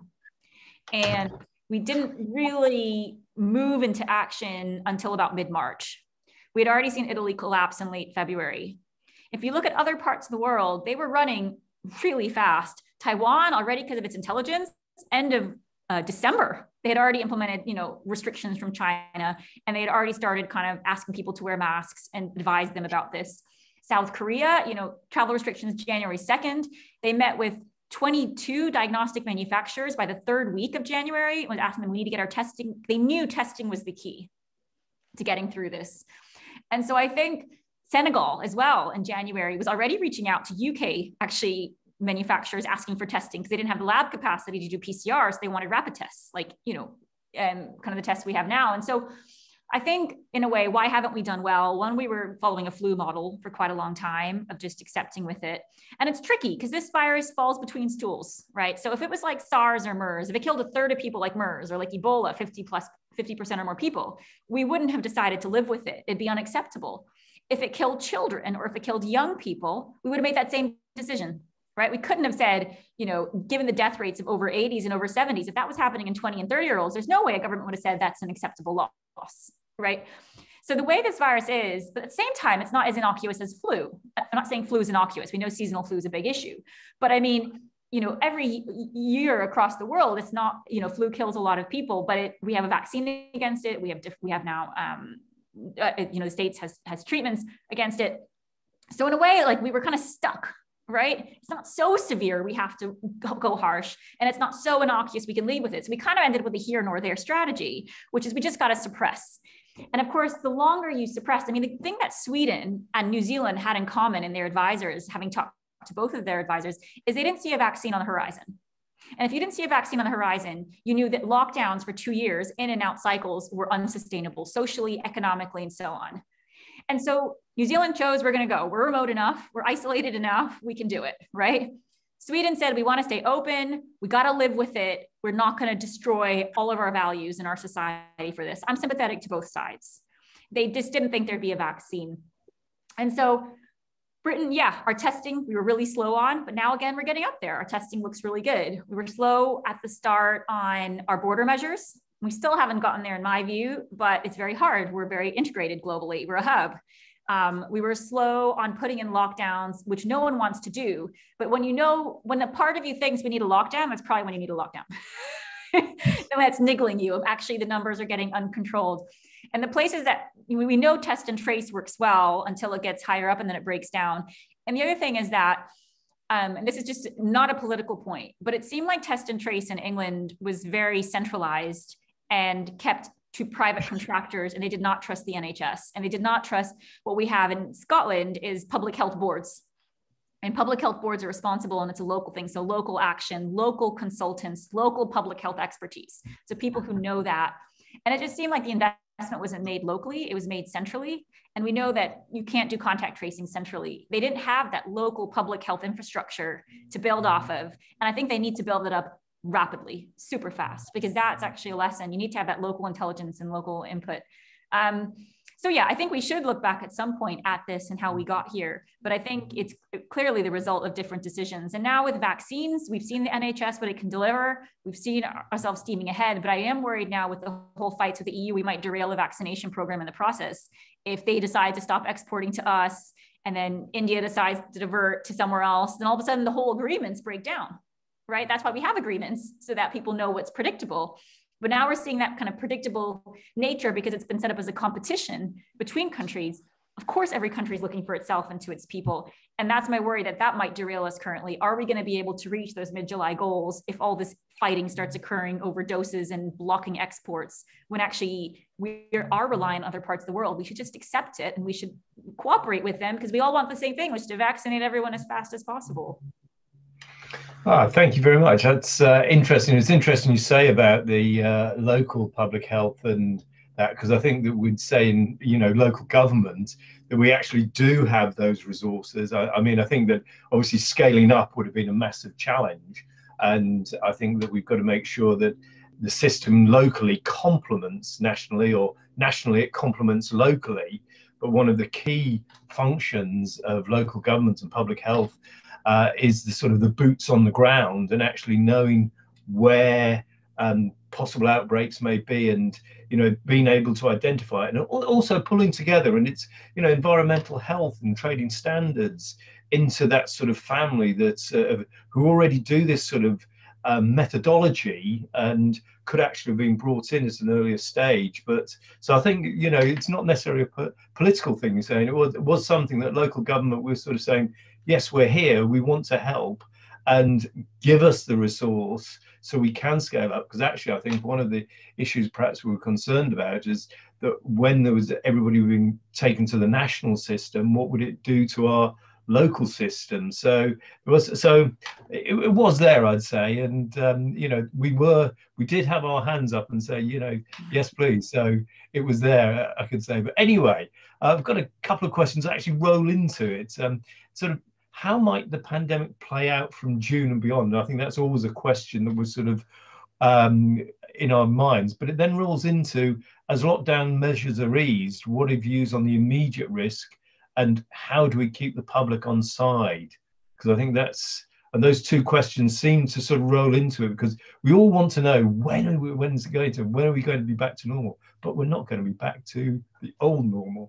And we didn't really move into action until about mid-March. We had already seen Italy collapse in late February. If you look at other parts of the world, they were running really fast. Taiwan, already because of its intelligence, end of uh, December, they had already implemented, you know, restrictions from China, and they had already started kind of asking people to wear masks and advise them about this. South Korea, you know, travel restrictions January second, they met with twenty-two diagnostic manufacturers by the third week of January, was asking them, we need to get our testing. They knew testing was the key to getting through this. And so I think Senegal as well in January was already reaching out to U K, actually manufacturers asking for testing because they didn't have the lab capacity to do P C R. So they wanted rapid tests, like, you know, um, kind of the tests we have now. And so I think in a way, why haven't we done well? One, we were following a flu model for quite a long time of just accepting with it. And it's tricky because this virus falls between stools, right? So if it was like SARS or MERS, if it killed a third of people like MERS or like Ebola, fifty plus, fifty percent or more people, we wouldn't have decided to live with it. It'd be unacceptable. If it killed children or if it killed young people, we would have made that same decision, right? We couldn't have said, you know, given the death rates of over eighties and over seventies, if that was happening in twenty and thirty year olds, there's no way a government would have said that's an acceptable loss, right? So the way this virus is, but at the same time, it's not as innocuous as flu. I'm not saying flu is innocuous. We know seasonal flu is a big issue, but I mean, you know, every year across the world, it's not, you know, flu kills a lot of people, but it, we have a vaccine against it. We have, we have now, um, uh, you know, the States has, has treatments against it. So in a way, like we were kind of stuck, right? It's not so severe, we have to go, go harsh, and it's not so innocuous, we can lead with it. So we kind of ended with a here nor there strategy, which is we just got to suppress. And of course, the longer you suppress, I mean, the thing that Sweden and New Zealand had in common in their advisors, having talked to both of their advisors, is they didn't see a vaccine on the horizon. And if you didn't see a vaccine on the horizon, you knew that lockdowns for two years, in and out cycles, were unsustainable socially, economically, and so on. And so New Zealand chose, we're going to go. We're remote enough. We're isolated enough. We can do it, right? Sweden said, we want to stay open. We got to live with it. We're not going to destroy all of our values in our society for this. I'm sympathetic to both sides. They just didn't think there'd be a vaccine. And so Britain, yeah, our testing, we were really slow on, but now again, we're getting up there. Our testing looks really good. We were slow at the start on our border measures. We still haven't gotten there in my view, but it's very hard. We're very integrated globally. We're a hub. Um, we were slow on putting in lockdowns, which no one wants to do. But when you know, when a part of you thinks we need a lockdown, that's probably when you need a lockdown. And that's niggling you of actually the numbers are getting uncontrolled. And the places that we know test and trace works well until it gets higher up and then it breaks down. And the other thing is that, um, and this is just not a political point, but it seemed like test and trace in England was very centralized and kept to private contractors, and they did not trust the N H S, and they did not trust what we have in Scotland is public health boards. And public health boards are responsible, and it's a local thing. So local action, local consultants, local public health expertise. So people who know that. And it just seemed like the investment wasn't made locally, it was made centrally. And we know that you can't do contact tracing centrally. They didn't have that local public health infrastructure to build off of. And I think they need to build it up rapidly, super fast, because that's actually a lesson. You need to have that local intelligence and local input. Um, So yeah, I think we should look back at some point at this and how we got here. But I think it's clearly the result of different decisions. And now with vaccines, we've seen the N H S, what it can deliver. We've seen ourselves steaming ahead. But I am worried now with the whole fights with the E U, we might derail the vaccination program in the process. If they decide to stop exporting to us, and then India decides to divert to somewhere else, then all of a sudden the whole agreements break down, right? That's why we have agreements, so that people know what's predictable. But now we're seeing that kind of predictable nature because it's been set up as a competition between countries. Of course, every country is looking for itself and to its people. And that's my worry, that that might derail us currently. Are we going to be able to reach those mid-July goals if all this fighting starts occurring over doses and blocking exports, when actually we are relying on other parts of the world? We should just accept it, and we should cooperate with them, because we all want the same thing, which is to vaccinate everyone as fast as possible. Ah, thank you very much. That's uh, interesting. It's interesting you say about the uh, local public health and that, because I think that we'd say in, you know, local government that we actually do have those resources. I, I mean, I think that obviously scaling up would have been a massive challenge. And I think that we've got to make sure that the system locally complements nationally, or nationally it complements locally. But one of the key functions of local government and public health Uh, is the sort of the boots on the ground, and actually knowing where um, possible outbreaks may be, and you know, being able to identify it, and also pulling together, and it's, you know, environmental health and trading standards into that sort of family that's uh, who already do this sort of um, methodology, and could actually have been brought in at an earlier stage. But so I think, you know, it's not necessarily a po political thing you're saying. It was, it was something that local government was sort of saying, yes, we're here, we want to help, and give us the resource so we can scale up. Because actually, I think one of the issues perhaps we were concerned about is that when there was everybody being taken to the national system, what would it do to our local system? So it was, so it, it was there, I'd say, and um, you know, we were, we did have our hands up and say, you know, yes, please. So it was there, I could say. But anyway, I've got a couple of questions that actually roll into it. Um, sort of, how might the pandemic play out from June and beyond? I think that's always a question that was sort of um, in our minds, but it then rolls into, as lockdown measures are eased, what are views on the immediate risk, and how do we keep the public on side? Because I think that's, and those two questions seem to sort of roll into it, because we all want to know, when are we, when's it going to, when are we going to be back to normal? But we're not going to be back to the old normal.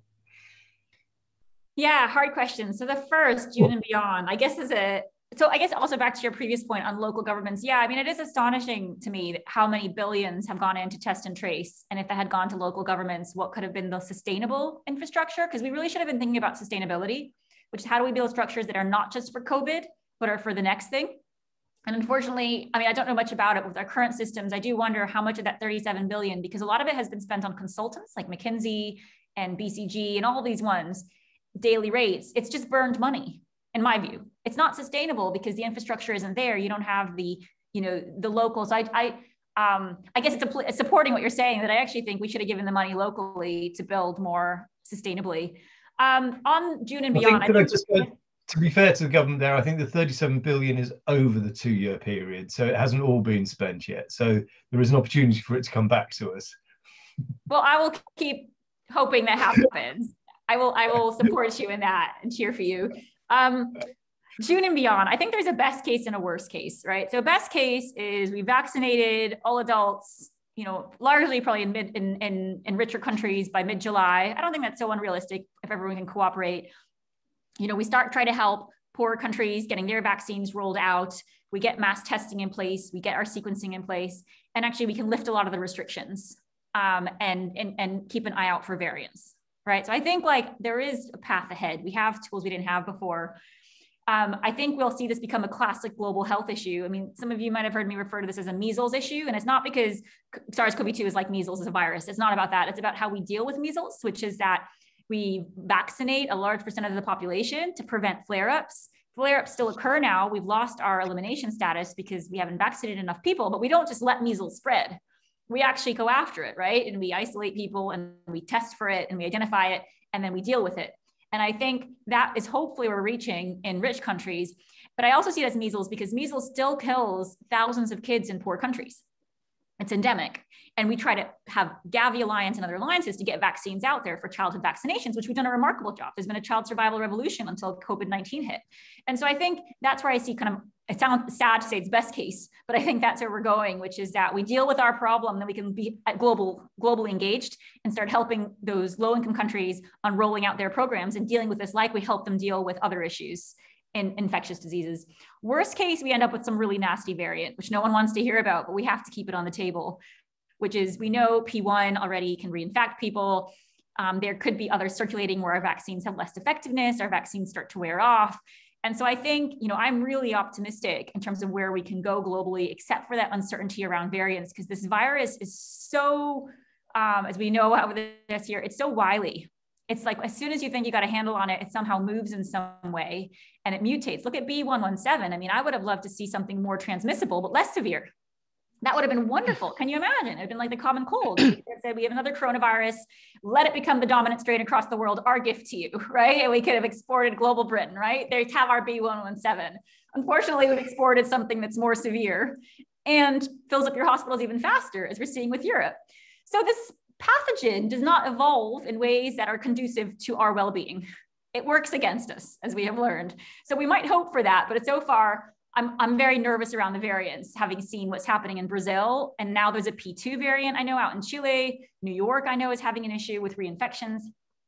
Yeah, hard question. So the first, June and beyond, I guess is a, so I guess also back to your previous point on local governments. Yeah, I mean, it is astonishing to me how many billions have gone into test and trace. And if that had gone to local governments, what could have been the sustainable infrastructure? Because we really should have been thinking about sustainability, which is how do we build structures that are not just for COVID, but are for the next thing? And unfortunately, I mean, I don't know much about it with our current systems. I do wonder how much of that thirty-seven billion, because a lot of it has been spent on consultants like McKinsey and B C G and all these ones, daily rates. It's just burned money, in my view. It's not sustainable because the infrastructure isn't there. You don't have the, you know, the locals. I, I, um, I guess it's, a, it's supporting what you're saying, that I actually think we should have given the money locally to build more sustainably. Um, on June and beyond, I think, I think just, uh, to be fair to the government there, I think the thirty-seven billion is over the two-year period, so it hasn't all been spent yet. So there is an opportunity for it to come back to us. Well, I will keep hoping that happens. I will, I will support you in that and cheer for you. Um, June and beyond, I think there's a best case and a worst case, right? So best case is we vaccinated all adults, you know, largely probably in mid in, in, in richer countries by mid-July. I don't think that's so unrealistic if everyone can cooperate. You know, we start try to help poorer countries getting their vaccines rolled out. We get mass testing in place. We get our sequencing in place, and actually we can lift a lot of the restrictions um, and, and, and keep an eye out for variants. Right. So I think like there is a path ahead. We have tools we didn't have before. Um, I think we'll see this become a classic global health issue. I mean, some of you might have heard me refer to this as a measles issue, and it's not because SARS CoV two is like measles as a virus. It's not about that. It's about how we deal with measles, which is that we vaccinate a large percentage of the population to prevent flare-ups, Flare-ups still occur now. We've lost our elimination status because we haven't vaccinated enough people, but we don't just let measles spread. We actually go after it, right? And we isolate people and we test for it and we identify it and then we deal with it. And I think that is hopefully we're reaching in rich countries. But I also see it as measles because measles still kills thousands of kids in poor countries. It's endemic. And we try to have Gavi Alliance and other alliances to get vaccines out there for childhood vaccinations, which we've done a remarkable job. There's been a child survival revolution until COVID nineteen hit. And so I think that's where I see kind of, it sounds sad to say it's best case, but I think that's where we're going, which is that we deal with our problem, then we can be at global, globally engaged and start helping those low-income countries on rolling out their programs and dealing with this like we help them deal with other issues in infectious diseases. Worst case, we end up with some really nasty variant, which no one wants to hear about, but we have to keep it on the table, which is we know P one already can reinfect people. Um, there could be others circulating where our vaccines have less effectiveness, our vaccines start to wear off. And so I think, you know, I'm really optimistic in terms of where we can go globally, except for that uncertainty around variants, because this virus is so, um, as we know over this year, it's so wily. It's like, as soon as you think you got a handle on it, it somehow moves in some way and it mutates. Look at B one one seven. I mean, I would have loved to see something more transmissible, but less severe. That would have been wonderful. Can you imagine? It would have been like the common cold. It said, we have another coronavirus, let it become the dominant strain across the world, our gift to you, right? And we could have exported global Britain, right? They have our B one one seven. Unfortunately, we've exported something that's more severe and fills up your hospitals even faster, as we're seeing with Europe. So this pathogen does not evolve in ways that are conducive to our well-being. It works against us, as we have learned. So we might hope for that, but so far, I'm, I'm very nervous around the variants, having seen what's happening in Brazil. And now there's a P two variant I know out in Chile. New York, I know, is having an issue with reinfections.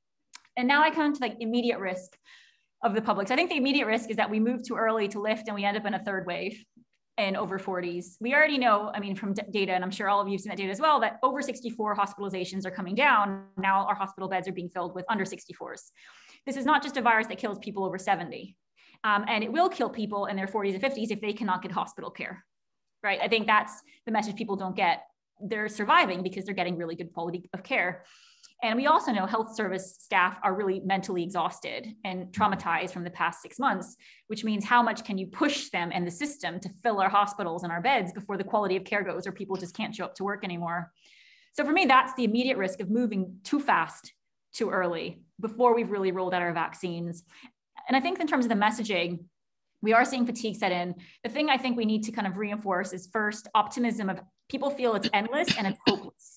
And now I come to like immediate risk of the public. So I think the immediate risk is that we move too early to lift and we end up in a third wave in over forties. We already know, I mean, from data, and I'm sure all of you have seen that data as well, that over sixty-four hospitalizations are coming down. Now our hospital beds are being filled with under sixty-fours. This is not just a virus that kills people over seventy. Um, and it will kill people in their forties and fifties if they cannot get hospital care, right? I think that's the message people don't get. They're surviving because they're getting really good quality of care. And we also know health service staff are really mentally exhausted and traumatized from the past six months, which means how much can you push them and the system to fill our hospitals and our beds before the quality of care goes or people just can't show up to work anymore. So for me, that's the immediate risk of moving too fast, too early, before we've really rolled out our vaccines. And I think in terms of the messaging, we are seeing fatigue set in. The thing I think we need to kind of reinforce is first optimism of people feel it's endless and it's hopeless.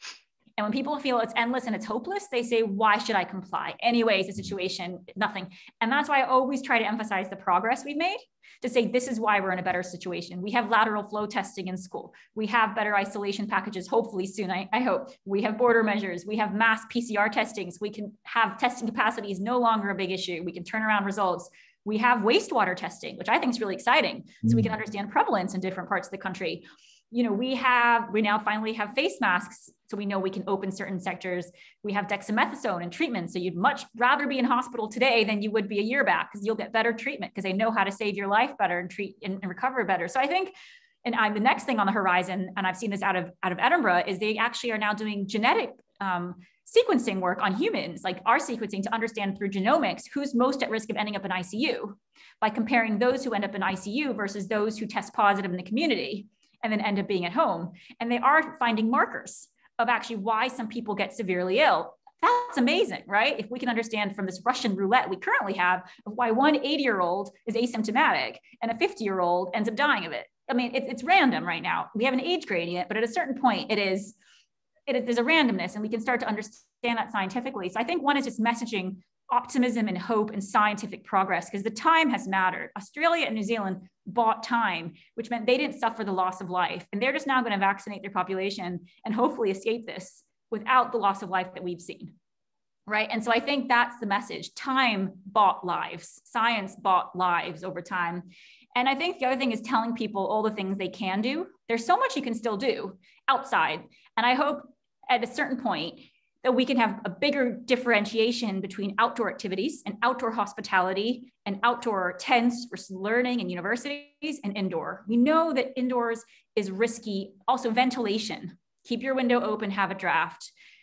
And when people feel it's endless and it's hopeless, they say, why should I comply? Anyways, the situation, nothing. And that's why I always try to emphasize the progress we've made to say, this is why we're in a better situation. We have lateral flow testing in school. We have better isolation packages, hopefully soon, I, I hope. We have border measures. We have mass P C R testings. We can have testing capacity is no longer a big issue. We can turn around results. We have wastewater testing, which I think is really exciting. So we can understand prevalence in different parts of the country. You know, we have, we now finally have face masks, so we know we can open certain sectors. We have dexamethasone and treatment. So you'd much rather be in hospital today than you would be a year back, because you'll get better treatment because they know how to save your life better and treat and, and recover better. So I think, and I, the next thing on the horizon, and I've seen this out of, out of Edinburgh, is they actually are now doing genetic um, sequencing work on humans, like our sequencing, to understand through genomics who's most at risk of ending up in I C U by comparing those who end up in I C U versus those who test positive in the community and then end up being at home. And they are finding markers of actually why some people get severely ill. That's amazing, right? If we can understand from this Russian roulette we currently have of why one eighty-year-old is asymptomatic and a fifty-year-old ends up dying of it. I mean, it, it's random right now. We have an age gradient, but at a certain point, it is, it is, there's a randomness, and we can start to understand that scientifically. So I think one is just messaging optimism and hope and scientific progress, because the time has mattered. Australia and New Zealand bought time, which meant they didn't suffer the loss of life. And they're just now going to vaccinate their population and hopefully escape this without the loss of life that we've seen, right? And so I think that's the message. Time bought lives. Science bought lives over time. And I think the other thing is telling people all the things they can do. There's so much you can still do outside. And I hope at a certain point that we can have a bigger differentiation between outdoor activities and outdoor hospitality and outdoor tents versus learning and universities and indoor. We know that indoors is risky. Also ventilation, keep your window open, have a draft.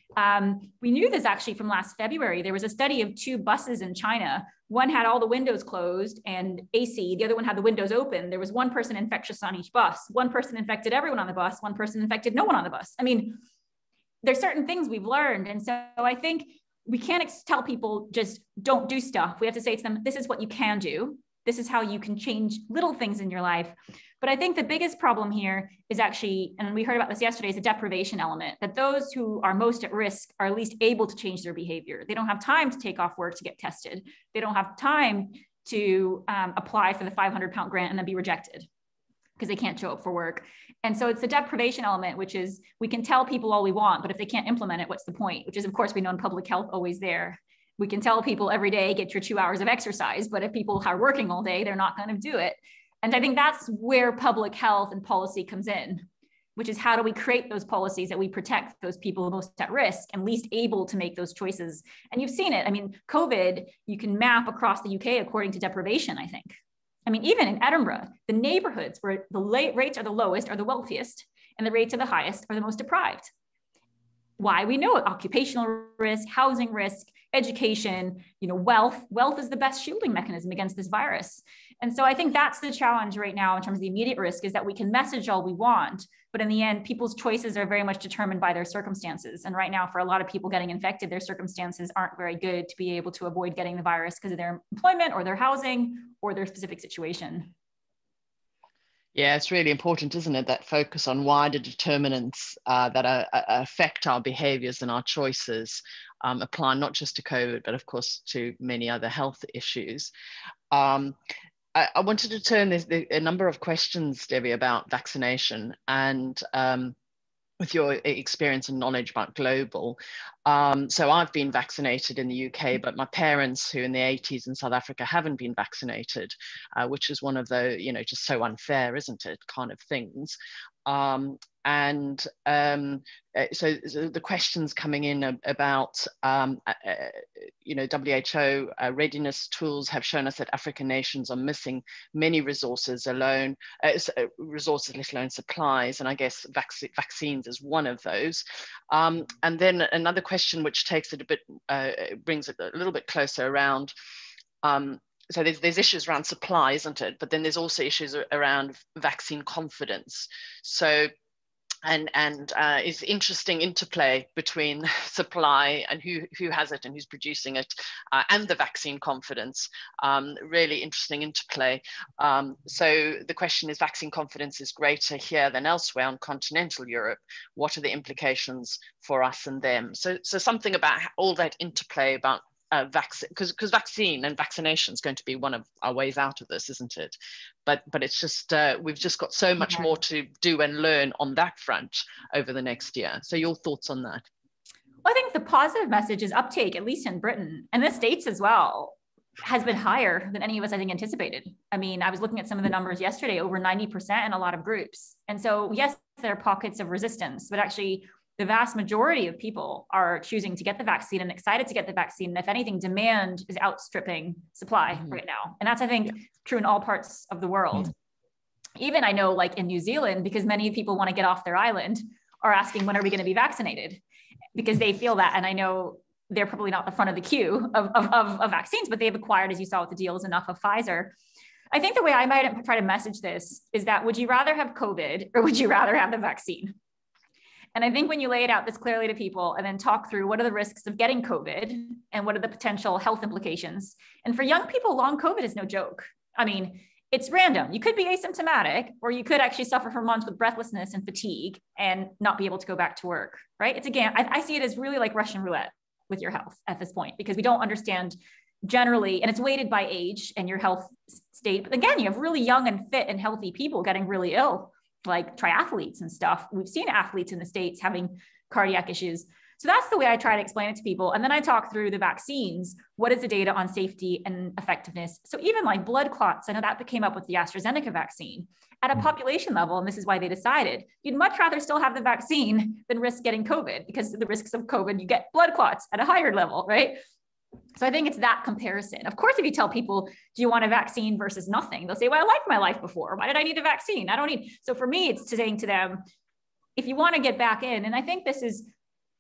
Um, we knew this actually from last February. There was a study of two buses in China. One had all the windows closed and A C. The other one had the windows open. There was one person infectious on each bus. One person infected everyone on the bus. One person infected no one on the bus. I mean, there's certain things we've learned. And so I think we can't tell people just don't do stuff. We have to say to them, this is what you can do. This is how you can change little things in your life. But I think the biggest problem here is actually, and we heard about this yesterday, is a deprivation element, that those who are most at risk are least able to change their behavior. They don't have time to take off work to get tested. They don't have time to um, apply for the five hundred pound grant and then be rejected because they can't show up for work. And so it's the deprivation element, which is we can tell people all we want, but if they can't implement it, what's the point? Which is, of course, we know in public health always there. We can tell people every day, get your two hours of exercise, but if people are working all day, they're not going to do it. And I think that's where public health and policy comes in, which is how do we create those policies that we protect those people most at risk and least able to make those choices. And you've seen it. I mean, COVID, you can map across the U K according to deprivation, I think. I mean, even in Edinburgh, the neighborhoods where the rates are the lowest are the wealthiest and the rates are the highest are the most deprived. Why? We know it: occupational risk, housing risk, education, you know, wealth. Wealth is the best shielding mechanism against this virus. And so I think that's the challenge right now in terms of the immediate risk, is that we can message all we want, but in the end, people's choices are very much determined by their circumstances. And right now, for a lot of people getting infected, their circumstances aren't very good to be able to avoid getting the virus because of their employment or their housing or their specific situation. Yeah, it's really important, isn't it, that focus on wider determinants uh, that are, uh, affect our behaviors and our choices, um, apply not just to COVID, but of course to many other health issues. Um, I, I wanted to turn this, the, a number of questions, Debbie, about vaccination and um, with your experience and knowledge about global. Um, so I've been vaccinated in the U K, but my parents who in the eighties in South Africa haven't been vaccinated, uh, which is one of the, you know, just so unfair, isn't it, kind of things. Um, and um, so, so the questions coming in about, um, uh, you know, W H O uh, readiness tools have shown us that African nations are missing many resources alone, uh, resources, let alone supplies. And I guess vac vaccines is one of those. Um, and then another question which takes it a bit, uh, brings it a little bit closer around, um, so there's, there's issues around supply, isn't it? But then there's also issues around vaccine confidence. So, and, and uh, is interesting interplay between supply and who, who has it and who's producing it, uh, and the vaccine confidence, um, really interesting interplay. Um, so the question is, vaccine confidence is greater here than elsewhere on continental Europe. What are the implications for us and them? So, so something about all that interplay about Uh, vaccine, because because vaccine and vaccination is going to be one of our ways out of this, isn't it? But but it's just uh, we've just got so much yeah. more to do and learn on that front over the next year. So your thoughts on that? Well, I think the positive message is uptake, at least in Britain and the States as well, has been higher than any of us, I think, anticipated. I mean, I was looking at some of the numbers yesterday, over ninety percent in a lot of groups. And so yes, there are pockets of resistance, but actually the vast majority of people are choosing to get the vaccine and excited to get the vaccine. And if anything, demand is outstripping supply mm-hmm. right now. And that's, I think, yeah. true in all parts of the world. Mm-hmm. Even I know, like in New Zealand, because many people want to get off their island, are asking, when are we going to be vaccinated? Because they feel that. And I know they're probably not the front of the queue of, of, of, of vaccines, but they've acquired, as you saw with the deals, enough of Pfizer. I think the way I might try to message this is that, would you rather have COVID or would you rather have the vaccine? And I think when you lay it out this clearly to people and then talk through what are the risks of getting COVID and what are the potential health implications. And for young people, long COVID is no joke. I mean, it's random. You could be asymptomatic, or you could actually suffer for months with breathlessness and fatigue and not be able to go back to work, right? It's again, I, I see it as really like Russian roulette with your health at this point, because we don't understand generally, and it's weighted by age and your health state. But again, you have really young and fit and healthy people getting really ill, like triathletes and stuff. We've seen athletes in the States having cardiac issues. So that's the way I try to explain it to people. And then I talk through the vaccines. What is the data on safety and effectiveness? So even like blood clots, I know that came up with the AstraZeneca vaccine at a population level. And this is why they decided you'd much rather still have the vaccine than risk getting COVID, because the risks of COVID, you get blood clots at a higher level, right? So I think it's that comparison. Of course, if you tell people, do you want a vaccine versus nothing? They'll say, well, I liked my life before. Why did I need a vaccine? I don't need. So for me, it's saying to them, if you want to get back in, and I think this is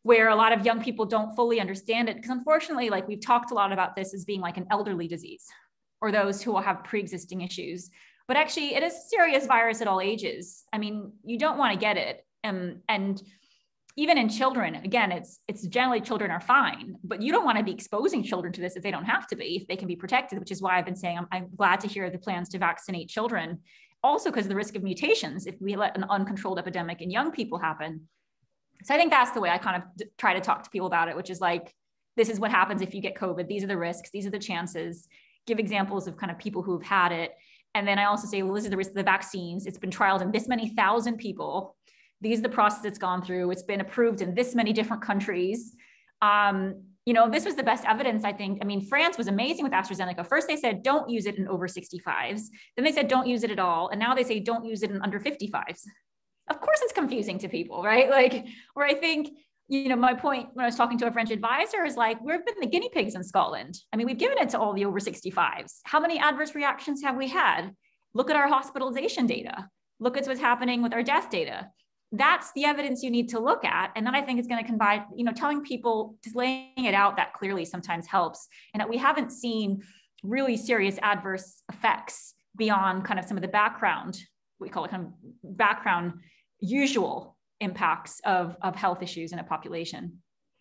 where a lot of young people don't fully understand it. Because unfortunately, like we've talked a lot about this as being like an elderly disease or those who will have pre-existing issues. But actually, it is a serious virus at all ages. I mean, you don't want to get it. Um, and even in children, again, it's it's generally children are fine, but you don't want to be exposing children to this if they don't have to be, if they can be protected, which is why I've been saying I'm, I'm glad to hear the plans to vaccinate children. Also because of the risk of mutations, if we let an uncontrolled epidemic in young people happen. So I think that's the way I kind of try to talk to people about it, which is like, this is what happens if you get COVID. These are the risks. These are the chances. Give examples of kind of people who've had it. And then I also say, well, this is the risk of the vaccines. It's been trialed in this many thousand people. These are the process it's gone through. It's been approved in this many different countries. Um, you know, this was the best evidence, I think. I mean, France was amazing with AstraZeneca. First, they said, don't use it in over sixty-fives. Then they said, don't use it at all. And now they say, don't use it in under fifty-fives. Of course, it's confusing to people, right? Like, where I think, you know, my point when I was talking to a French advisor is like, we've been the guinea pigs in Scotland. I mean, we've given it to all the over sixty-fives. How many adverse reactions have we had? Look at our hospitalization data. Look at what's happening with our death data. That's the evidence you need to look at. And then I think it's going to combine, you know, telling people, just laying it out that clearly sometimes helps. And that we haven't seen really serious adverse effects beyond kind of some of the background, we call it kind of background usual impacts of, of health issues in a population.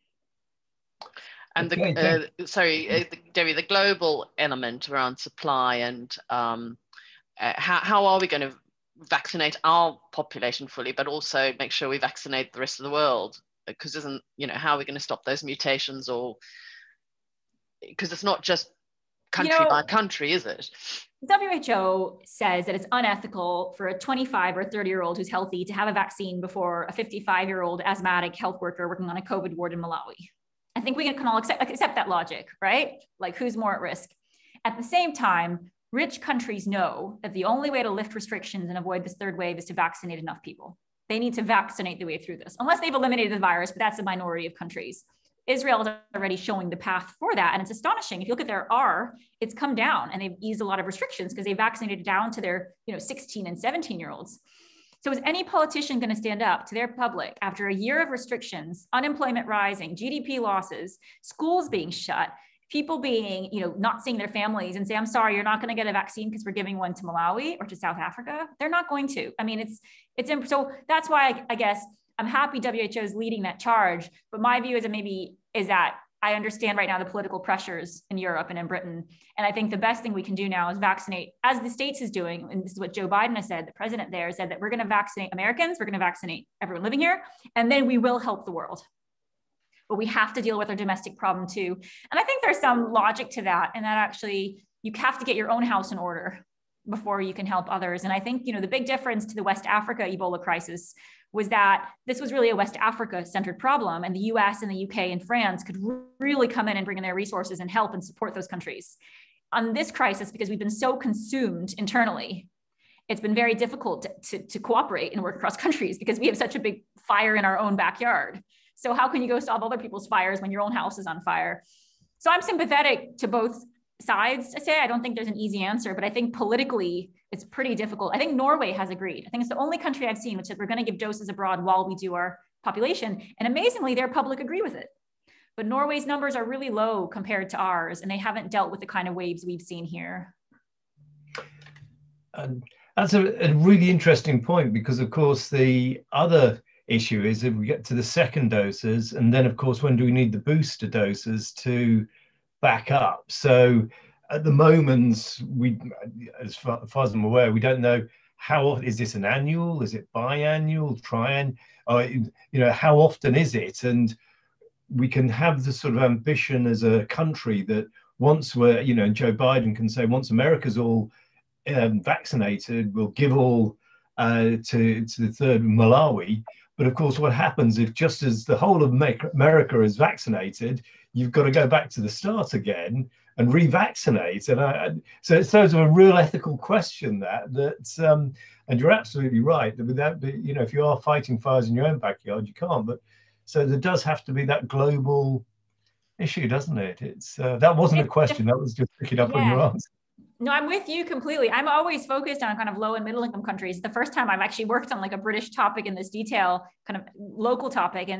And the, uh, sorry, uh, Debbie, the global element around supply and um, uh, how, how are we going to vaccinate our population fully, but also make sure we vaccinate the rest of the world? Because isn't, you know, how are we going to stop those mutations? Or because it's not just country you know, by country, is it? W H O says that it's unethical for a twenty-five or thirty year old who's healthy to have a vaccine before a fifty-five year old asthmatic health worker working on a COVID ward in Malawi. I think we can all accept, accept that logic, right? Like, who's more at risk? At the same time, rich countries know that the only way to lift restrictions and avoid this third wave is to vaccinate enough people. They need to vaccinate the way through this, unless they've eliminated the virus, but that's a minority of countries. Israel is already showing the path for that. And it's astonishing. If you look at their R, it's come down and they've eased a lot of restrictions because they vaccinated down to their, you know, sixteen and seventeen year olds. So is any politician going to stand up to their public after a year of restrictions, unemployment rising, G D P losses, schools being shut, people being, you know, not seeing their families and say, I'm sorry, you're not going to get a vaccine because we're giving one to Malawi or to South Africa? They're not going to. I mean, it's, it's, imp- so that's why I, I guess I'm happy W H O is leading that charge, but my view is that maybe is that I understand right now the political pressures in Europe and in Britain. And I think the best thing we can do now is vaccinate, as the States is doing. And this is what Joe Biden has said, the president there said that we're going to vaccinate Americans, we're going to vaccinate everyone living here, and then we will help the world. But we have to deal with our domestic problem too. And I think there's some logic to that, and that actually you have to get your own house in order before you can help others. And I think, you know, the big difference to the West Africa Ebola crisis was that this was really a West Africa centered problem, and the U S and the U K and France could really come in and bring in their resources and help and support those countries. On this crisis, because we've been so consumed internally, it's been very difficult to, to, to cooperate and work across countries because we have such a big fire in our own backyard. So how can you go solve other people's fires when your own house is on fire? So I'm sympathetic to both sides to say. I don't think there's an easy answer, but I think politically it's pretty difficult. I think Norway has agreed. I think it's the only country I've seen which said we're going to give doses abroad while we do our population. And amazingly, their public agree with it. But Norway's numbers are really low compared to ours, and they haven't dealt with the kind of waves we've seen here. And that's a, a really interesting point, because of course the other issue is if we get to the second doses, and then of course when do we need the booster doses to back up? So at the moment, we, as far, as far as I'm aware, we don't know how often. Is this an annual? Is it biannual? Triannual? Or, you know, how often is it? And we can have the sort of ambition as a country that once we're, you know, and Joe Biden can say once America's all um, vaccinated, we'll give all uh, to to the third Malawi. But of course, what happens if just as the whole of America is vaccinated, you've got to go back to the start again and revaccinate? And I, so it's sort of a real ethical question that, that um, and you're absolutely right, that without, you know, if you are fighting fires in your own backyard, you can't. But so there does have to be that global issue, doesn't it? It's uh, that wasn't a question, that was just picking up yeah. on your answer. No, I'm with you completely. I'm always focused on kind of low and middle income countries. The first time I've actually worked on like a British topic in this detail, kind of local topic. And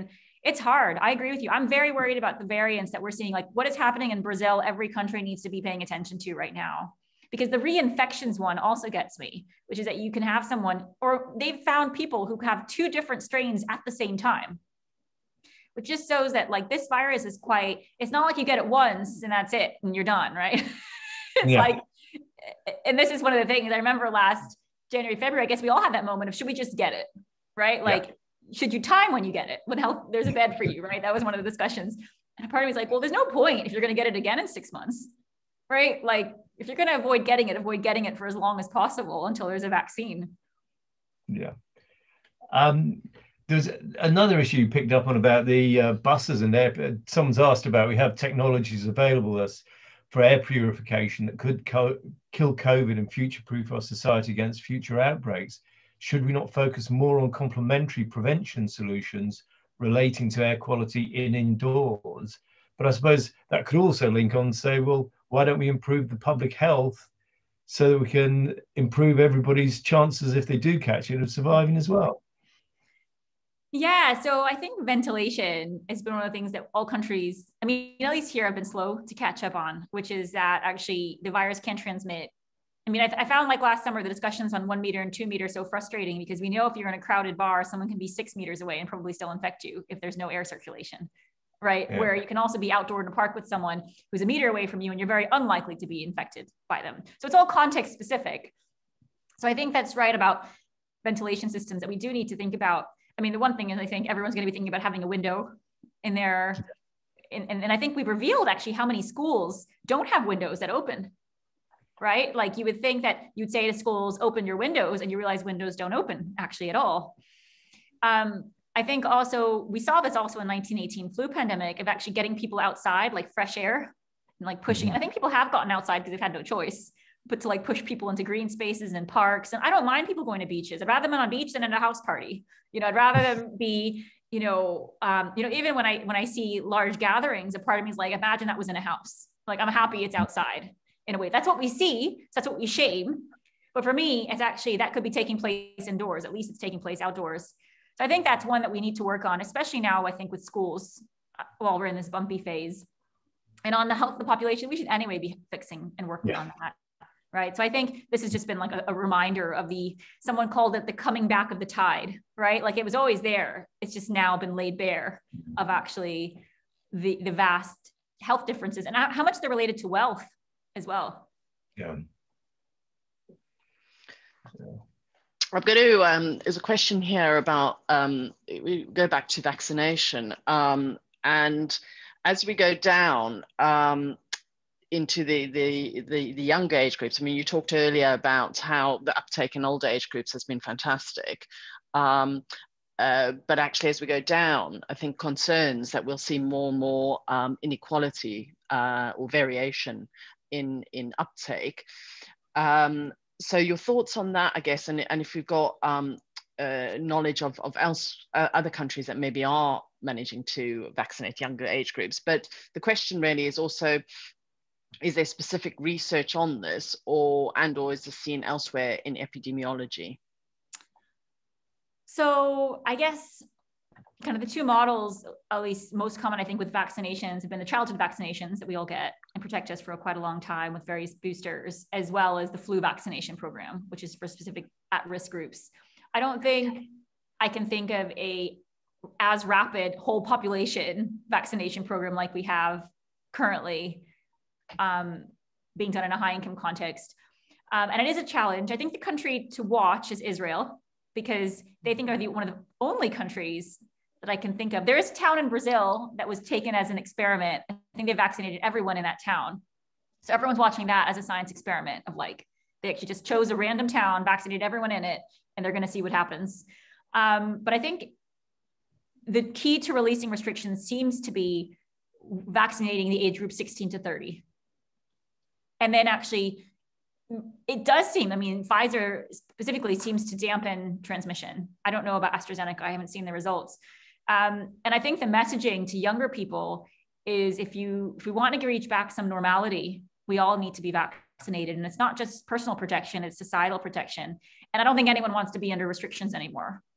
It's hard. I agree with you. I'm very worried about the variants that we're seeing. Like what is happening in Brazil, every country needs to be paying attention to right now. Because the reinfections one also gets me, which is that you can have someone, or they've found people who have two different strains at the same time, which just shows that like this virus is quite, it's not like you get it once and that's it and you're done, right? It's yeah. like, and this is one of the things I remember last January, February, I guess we all had that moment of, should we just get it, right? Like, yeah. should you time when you get it? When health, there's a bed for you, right? That was one of the discussions. And a part of me was like, well, there's no point if you're going to get it again in six months, right? Like, if you're going to avoid getting it, avoid getting it for as long as possible until there's a vaccine. Yeah. Um, there's another issue you picked up on about the uh, buses and air. Someone's asked about, we have technologies available us for air purification that could co kill COVID and future-proof our society against future outbreaks. Should we not focus more on complementary prevention solutions relating to air quality in indoors? But I suppose that could also link on and say, well, why don't we improve the public health so that we can improve everybody's chances, if they do catch it, of surviving as well? Yeah, so I think ventilation has been one of the things that all countries, I mean, at least here, have been slow to catch up on, which is that actually the virus can transmit. I mean, I, I found like last summer, the discussions on one meter and two meters so frustrating, because we know if you're in a crowded bar, someone can be six meters away and probably still infect you if there's no air circulation. Right? Yeah. Where you can also be outdoor in a park with someone who's a meter away from you and you're very unlikely to be infected by them. So it's all context specific. So I think that's right about ventilation systems, that we do need to think about. I mean, the one thing is I think everyone's going to be thinking about having a window in their, and, and, and I think we've revealed actually how many schools don't have windows that open, right? Like you would think that you'd say to schools, open your windows, and you realize windows don't open actually at all. Um, I think also, we saw this also in nineteen eighteen flu pandemic of actually getting people outside, like fresh air and like pushing. I think people have gotten outside because they've had no choice, but to like push people into green spaces and parks. And I don't mind people going to beaches. I'd rather them on a beach than at a house party. You know, I'd rather them be, you know, um, you know, even when I, when I see large gatherings, a part of me is like, imagine that was in a house. Like, I'm happy it's outside in a way. That's what we see. So that's what we shame. But for me, it's actually, that could be taking place indoors. At least it's taking place outdoors. So I think that's one that we need to work on, especially now, I think, with schools, while we're in this bumpy phase. And on the health of the population, we should anyway be fixing and working yeah. on that, right? So I think this has just been like a, a reminder of the, someone called it the coming back of the tide, right? Like it was always there. It's just now been laid bare of actually the, the vast health differences and how much they're related to wealth as well. Yeah. yeah. I've got to, um, there's a question here about, um, we go back to vaccination. Um, and as we go down um, into the, the, the, the younger age groups, I mean, you talked earlier about how the uptake in older age groups has been fantastic. Um, uh, but actually, as we go down, I think concerns that we'll see more and more um, inequality uh, or variation in, in uptake. Um, So your thoughts on that, I guess, and, and if you've got um, uh, knowledge of, of else, uh, other countries that maybe are managing to vaccinate younger age groups. But the question really is also, is there specific research on this, or and or is this seen elsewhere in epidemiology? So I guess kind of the two models, at least most common, I think, with vaccinations have been the childhood vaccinations that we all get and protect us for quite a long time with various boosters, as well as the flu vaccination program, which is for specific at-risk groups. I don't think I can think of a as rapid whole population vaccination program like we have currently um, being done in a high-income context. Um, and it is a challenge. I think the country to watch is Israel, because they think are the, one of the only countries that I can think of. There is a town in Brazil that was taken as an experiment. I think they vaccinated everyone in that town. So everyone's watching that as a science experiment of like, they actually just chose a random town, vaccinated everyone in it, and they're going to see what happens. Um, but I think the key to releasing restrictions seems to be vaccinating the age group sixteen to thirty. And then actually, it does seem, I mean, Pfizer specifically seems to dampen transmission. I don't know about AstraZeneca. I haven't seen the results. Um, and I think the messaging to younger people is if you, if we want to reach back some normality, we all need to be vaccinated. And it's not just personal protection, it's societal protection. And I don't think anyone wants to be under restrictions anymore.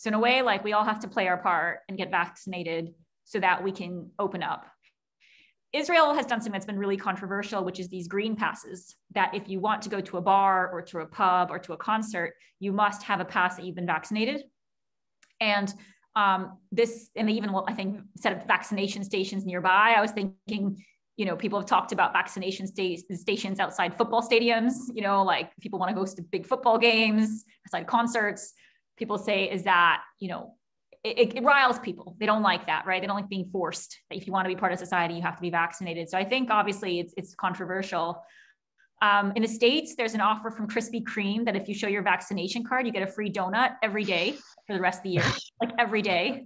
So in a way, like we all have to play our part and get vaccinated so that we can open up. Israel has done something that's been really controversial, which is these green passes, that if you want to go to a bar or to a pub or to a concert, you must have a pass that you've been vaccinated. And um, this, and they even, well, I think, set up vaccination stations nearby. I was thinking, you know, people have talked about vaccination sta- stations outside football stadiums, you know, like people want to go to big football games, outside concerts. People say, is that, you know, It, it riles people. They don't like that, right? They don't like being forced. If you want to be part of society, you have to be vaccinated. So I think obviously it's, it's controversial. Um, in the States, there's an offer from Krispy Kreme that if you show your vaccination card, you get a free donut every day for the rest of the year, like every day.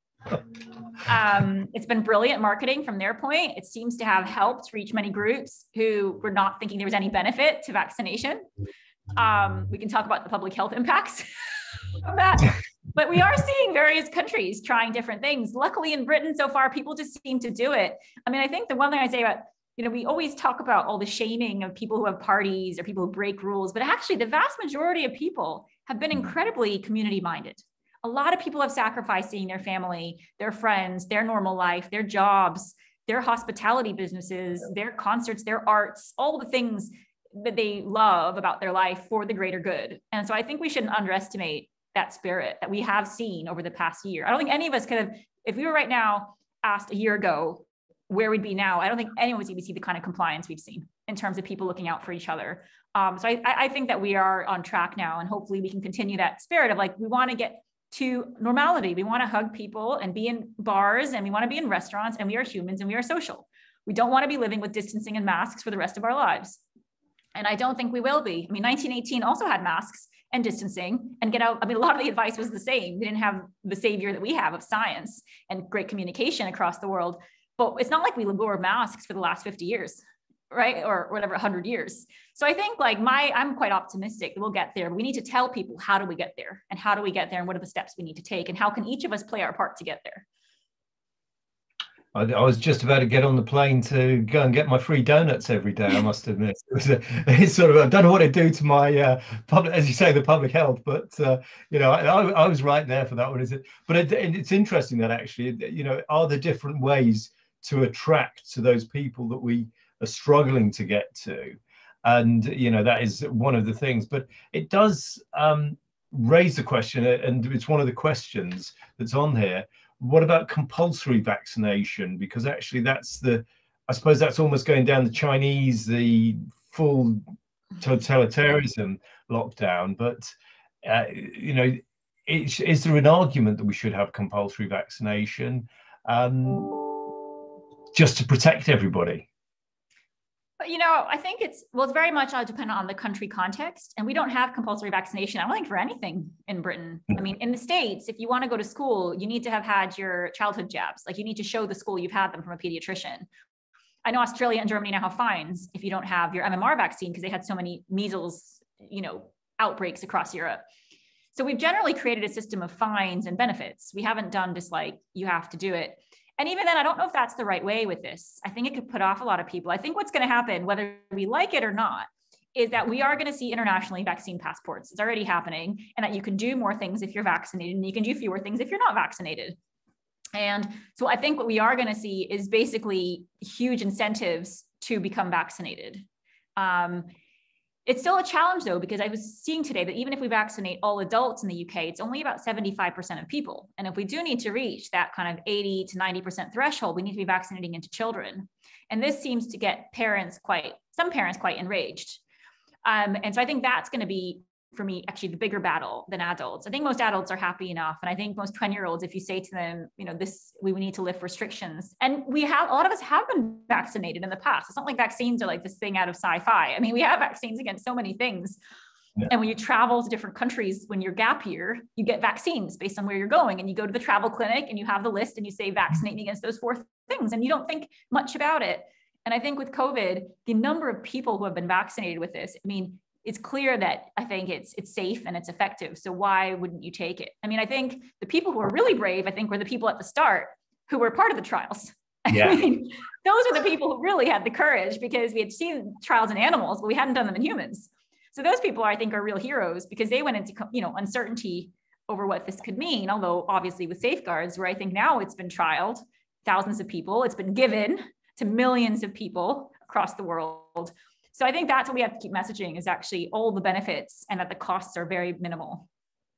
Um, it's been brilliant marketing from their point. It seems to have helped reach many groups who were not thinking there was any benefit to vaccination. Um, we can talk about the public health impacts of that. But we are seeing various countries trying different things. Luckily in Britain so far, people just seem to do it. I mean, I think the one thing I say about, you know, we always talk about all the shaming of people who have parties or people who break rules, but actually the vast majority of people have been incredibly community minded. A lot of people have sacrificed seeing their family, their friends, their normal life, their jobs, their hospitality businesses, their concerts, their arts, all the things that they love about their life for the greater good. And so I think we shouldn't underestimate that spirit that we have seen over the past year. I don't think any of us could have, if we were right now asked a year ago where we'd be now, I don't think anyone would see the kind of compliance we've seen in terms of people looking out for each other. Um, so I, I think that we are on track now, and hopefully we can continue that spirit of like, we want to get to normality. We want to hug people and be in bars, and we want to be in restaurants, and we are humans and we are social. We don't want to be living with distancing and masks for the rest of our lives. And I don't think we will be. I mean, nineteen eighteen also had masks and distancing and get out. I mean, a lot of the advice was the same. They didn't have the savior that we have of science and great communication across the world. But it's not like we wore masks for the last fifty years, right? Or whatever, one hundred years. So I think like my, I'm quite optimistic that we'll get there. But we need to tell people, how do we get there? And how do we get there? And what are the steps we need to take? And how can each of us play our part to get there? I, I was just about to get on the plane to go and get my free donuts every day, I must admit. It was a, it's sort of, I don't know what it do to my, uh, public, as you say, the public health, but, uh, you know, I, I was right there for that one, is it? But it, it's interesting that actually, you know, are there different ways to attract to those people that we are struggling to get to? And, you know, that is one of the things, but it does um, raise the question, and it's one of the questions that's on here. What about compulsory vaccination? Because actually that's the, I suppose that's almost going down the Chinese, the full totalitarianism lockdown. But, uh, you know, is, is there an argument that we should have compulsory vaccination um, just to protect everybody? But, you know, I think it's, well, it's very much dependent on the country context. And we don't have compulsory vaccination, I don't think, for anything in Britain. I mean, in the States, if you want to go to school, you need to have had your childhood jabs. Like you need to show the school you've had them from a pediatrician. I know Australia and Germany now have fines if you don't have your M M R vaccine because they had so many measles, you know, outbreaks across Europe. So we've generally created a system of fines and benefits. We haven't done just like, you have to do it. And even then, I don't know if that's the right way with this. I think it could put off a lot of people. I think what's going to happen, whether we like it or not, is that we are going to see internationally vaccine passports. It's already happening, and that you can do more things if you're vaccinated, and you can do fewer things if you're not vaccinated. And so I think what we are going to see is basically huge incentives to become vaccinated. Um, It's still a challenge though, because I was seeing today that even if we vaccinate all adults in the U K, it's only about seventy-five percent of people. And if we do need to reach that kind of eighty to ninety percent threshold, we need to be vaccinating into children. And this seems to get parents quite, some parents quite enraged. Um, and so I think that's going to be, for me, actually the bigger battle than adults. I think most adults are happy enough. And I think most twenty year olds, if you say to them, you know, this, we need to lift restrictions. And we have, a lot of us have been vaccinated in the past. It's not like vaccines are like this thing out of sci-fi. I mean, we have vaccines against so many things. Yeah. And when you travel to different countries, when you're gap year, you get vaccines based on where you're going, and you go to the travel clinic and you have the list and you say, vaccinate me against those four things. And you don't think much about it. And I think with COVID, the number of people who have been vaccinated with this, I mean, it's clear that I think it's it's safe and it's effective. So why wouldn't you take it? I mean, I think the people who are really brave, I think, were the people at the start who were part of the trials. Yeah. I mean, those are the people who really had the courage, because we had seen trials in animals, but we hadn't done them in humans. So those people, I think, are real heroes, because they went into, you know, uncertainty over what this could mean, although obviously with safeguards, where I think now it's been trialed, thousands of people, it's been given to millions of people across the world. So I think that's what we have to keep messaging, is actually all the benefits and that the costs are very minimal.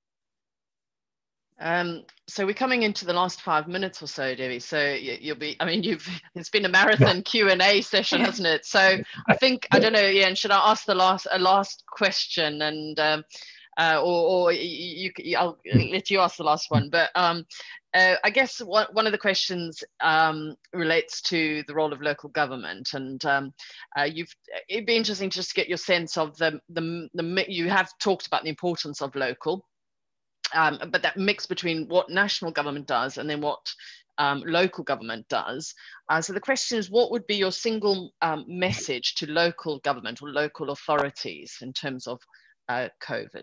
Um, so we're coming into the last five minutes or so, Debbie. So you, you'll be, I mean, you've, it's been a marathon Q and A session, hasn't it? So I think, I don't know, Ian, should I ask the last, a last question, and, um, uh, or, or you, you, I'll let you ask the last one. But um, uh, I guess one, one of the questions um, relates to the role of local government, and um, uh, you've, it'd be interesting to just get your sense of the, the, the, you have talked about the importance of local. Um, but that mix between what national government does and then what um, local government does. Uh, so the question is, what would be your single um, message to local government or local authorities in terms of uh, COVID?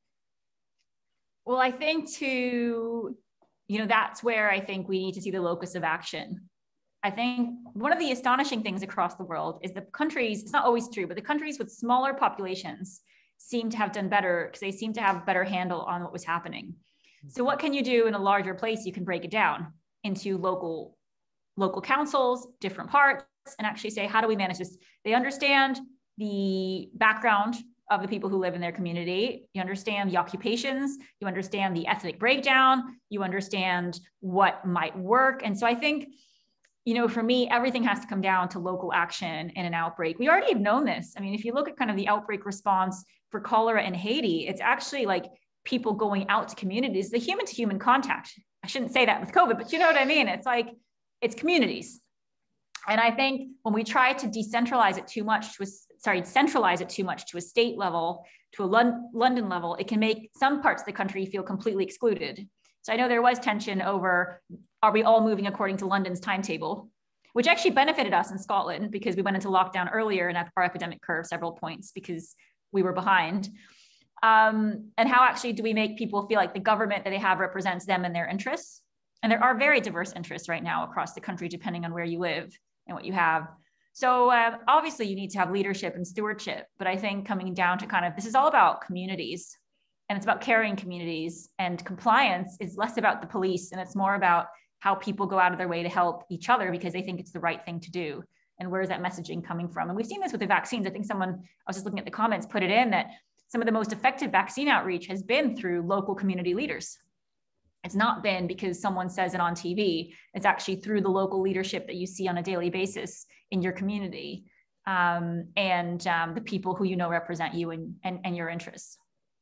Well, I think to, you know, that's where I think we need to see the locus of action. I think one of the astonishing things across the world is the countries, it's not always true, but the countries with smaller populations seem to have done better because they seem to have a better handle on what was happening. So what can you do in a larger place? You can break it down into local, local councils, different parts, and actually say, how do we manage this? They understand the background of the people who live in their community. You understand the occupations, you understand the ethnic breakdown, you understand what might work. And so I think, you know, for me, everything has to come down to local action in an outbreak. We already have known this. I mean, if you look at kind of the outbreak response for cholera in Haiti, it's actually like people going out to communities, the human to human contact. I shouldn't say that with COVID, but you know what I mean? It's like, it's communities. And I think when we try to decentralize it too much to a, sorry, centralize it too much to a state level, to a Lon- London level, it can make some parts of the country feel completely excluded. So I know there was tension over, are we all moving according to London's timetable, which actually benefited us in Scotland because we went into lockdown earlier in our epidemic curve several points because we were behind. Um, and how actually do we make people feel like the government that they have represents them and their interests? And there are very diverse interests right now across the country, depending on where you live and what you have. So uh, obviously you need to have leadership and stewardship, but I think coming down to kind of, this is all about communities, and it's about caring communities, and compliance is less about the police and it's more about how people go out of their way to help each other because they think it's the right thing to do. And where is that messaging coming from? And we've seen this with the vaccines. I think someone, I was just looking at the comments, put it in that some of the most effective vaccine outreach has been through local community leaders. It's not been because someone says it on T V. It's actually through the local leadership that you see on a daily basis in your community, um, and um, the people who you know represent you and, and, and your interests.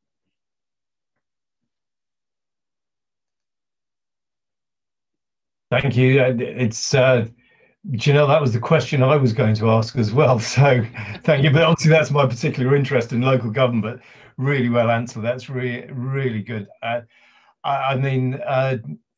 Thank you. It's, uh, Janelle, that was the question I was going to ask as well. So thank you. But obviously that's my particular interest in local government. Really well answered. That's really, really good. Uh, I, I mean, uh,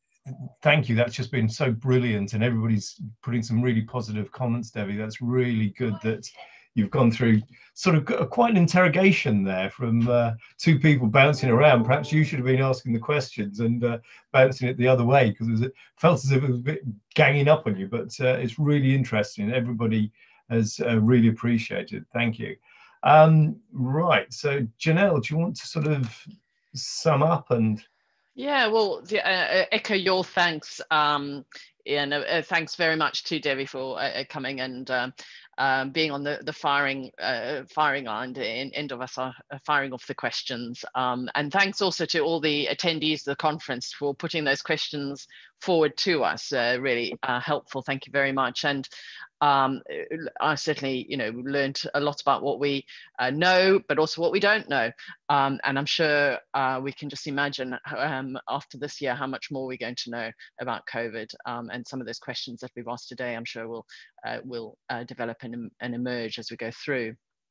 thank you. That's just been so brilliant. And everybody's putting some really positive comments, Debbie. That's really good that you've gone through sort of quite an interrogation there from uh, two people bouncing around. Perhaps you should have been asking the questions and uh, bouncing it the other way, because it felt as if it was a bit ganging up on you, but uh, it's really interesting. Everybody has uh, really appreciated. Thank you. Um, right, so Janelle, do you want to sort of sum up? And yeah, well, uh, echo your thanks. Um, and uh, thanks very much to Debbie for uh, coming and um, um, being on the the firing uh, firing line, the end of us are firing off the questions. Um, and thanks also to all the attendees of the conference for putting those questions forward to us. Uh, really uh, helpful. Thank you very much. And um, I certainly, you know, learned a lot about what we uh, know, but also what we don't know. Um, and I'm sure uh, we can just imagine um, after this year how much more we're going to know about COVID. Um, and some of those questions that we've asked today, I'm sure will uh, will uh, develop and, and emerge as we go through.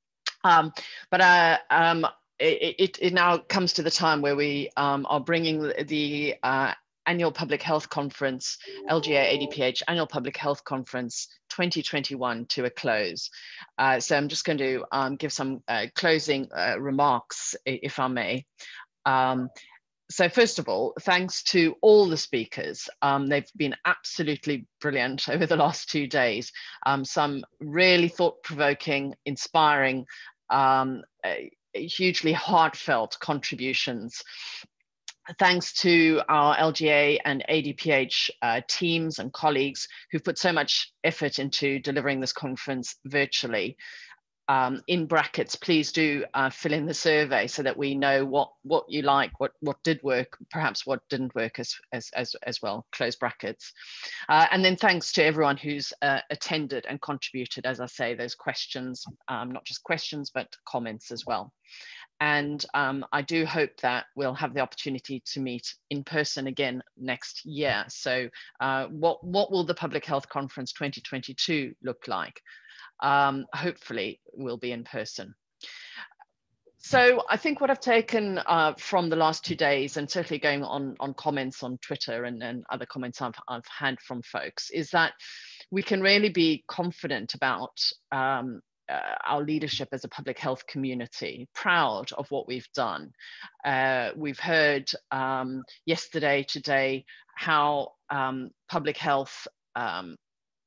Um, but uh, um, it, it, it now comes to the time where we um, are bringing the, the uh, Annual Public Health Conference, L G A A D P H Annual Public Health Conference twenty twenty-one to a close. Uh, so I'm just going to um, give some uh, closing uh, remarks, if I may. Um, so first of all, thanks to all the speakers. Um, they've been absolutely brilliant over the last two days. Um, some really thought-provoking, inspiring, um, uh, hugely heartfelt contributions. thanks to our L G A and A D P H uh, teams and colleagues who've put so much effort into delivering this conference virtually. Um, in brackets, please do uh, fill in the survey so that we know what what you like, what what did work, perhaps what didn't work as as as, as well. Close brackets, uh, and then thanks to everyone who's uh, attended and contributed. As I say, those questions, um, not just questions but comments as well. And um, I do hope that we'll have the opportunity to meet in person again next year. So, uh, what what will the Public Health Conference twenty twenty-two look like? Um, hopefully will be in person. So I think what I've taken uh, from the last two days, and certainly going on, on comments on Twitter and, and other comments I've, I've had from folks, is that we can really be confident about um, uh, our leadership as a public health community, proud of what we've done. Uh, we've heard um, yesterday, today, how um, public health um,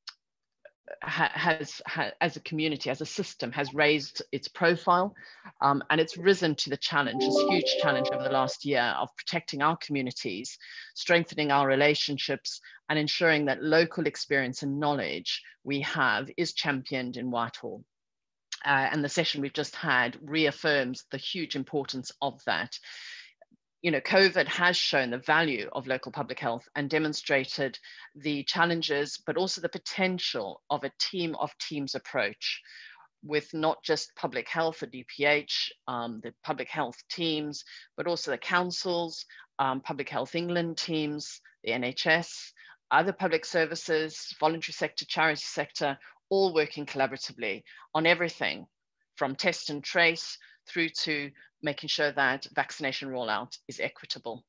has, has, as a community, as a system, has raised its profile, um, and it's risen to the challenge, this huge challenge over the last year of protecting our communities, strengthening our relationships, and ensuring that local experience and knowledge we have is championed in Whitehall. Uh, and the session we've just had reaffirms the huge importance of that. You know, COVID has shown the value of local public health and demonstrated the challenges, but also the potential of a team of teams approach with not just public health or D P H, um, the public health teams, but also the councils, um, Public Health England teams, the N H S, other public services, voluntary sector, charity sector, all working collaboratively on everything from test and trace through to making sure that vaccination rollout is equitable.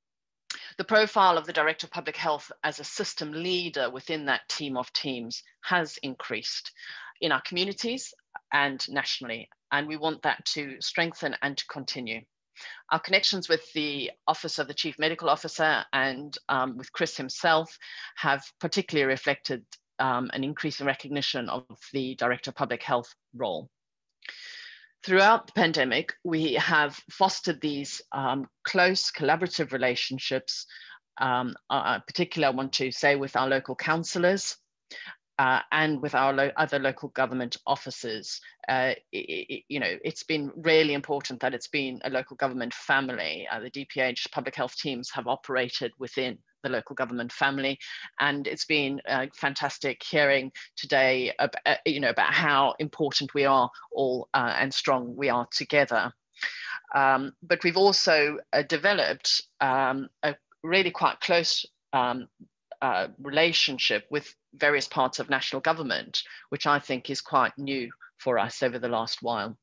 The profile of the Director of Public Health as a system leader within that team of teams has increased in our communities and nationally, and we want that to strengthen and to continue. Our connections with the Office of the Chief Medical Officer and um, with Chris himself have particularly reflected um, an increase in recognition of the Director of Public Health role. Throughout the pandemic, we have fostered these um, close collaborative relationships, um, uh, particularly I want to say with our local councillors uh, and with our lo other local government officers. Uh, it, it, you know, it's been really important that it's been a local government family. Uh, the D P H public health teams have operated within the local government family, and it's been uh, fantastic hearing today about, uh, you know, about how important we are all uh, and strong we are together. Um, but we've also uh, developed um, a really quite close um, uh, relationship with various parts of national government, which I think is quite new for us over the last while.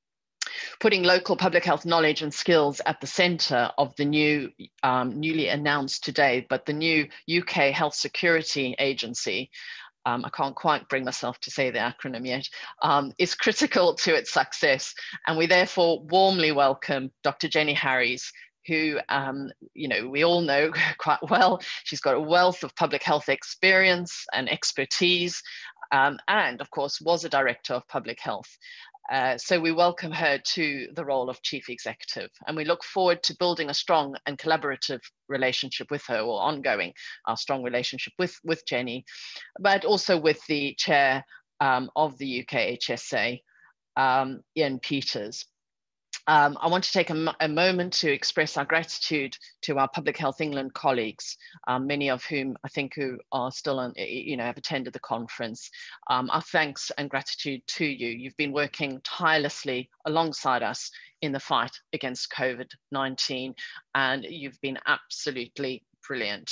Putting local public health knowledge and skills at the centre of the new, um, newly announced today, but the new U K Health Security Agency, um, I can't quite bring myself to say the acronym yet, um, is critical to its success. And we therefore warmly welcome Doctor Jenny Harries, who, um, you know, we all know quite well. She's got a wealth of public health experience and expertise, um, and of course was a director of public health. Uh, so we welcome her to the role of Chief Executive, and we look forward to building a strong and collaborative relationship with her, or ongoing our strong relationship with, with Jenny, but also with the chair um, of the U K H S A, um, Ian Peters. Um, I want to take a, a moment to express our gratitude to our Public Health England colleagues, um, many of whom I think who are still on, you know, have attended the conference. Um, our thanks and gratitude to you. You've been working tirelessly alongside us in the fight against COVID nineteen, and you've been absolutely brilliant.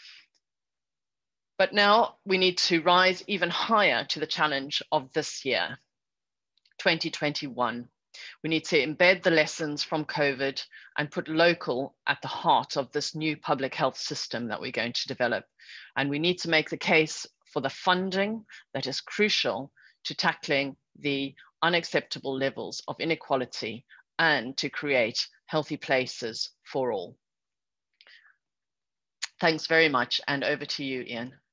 But now we need to rise even higher to the challenge of this year, twenty twenty-one. We need to embed the lessons from COVID and put local at the heart of this new public health system that we're going to develop. And we need to make the case for the funding that is crucial to tackling the unacceptable levels of inequality and to create healthy places for all. Thanks very much, and over to you, Ian.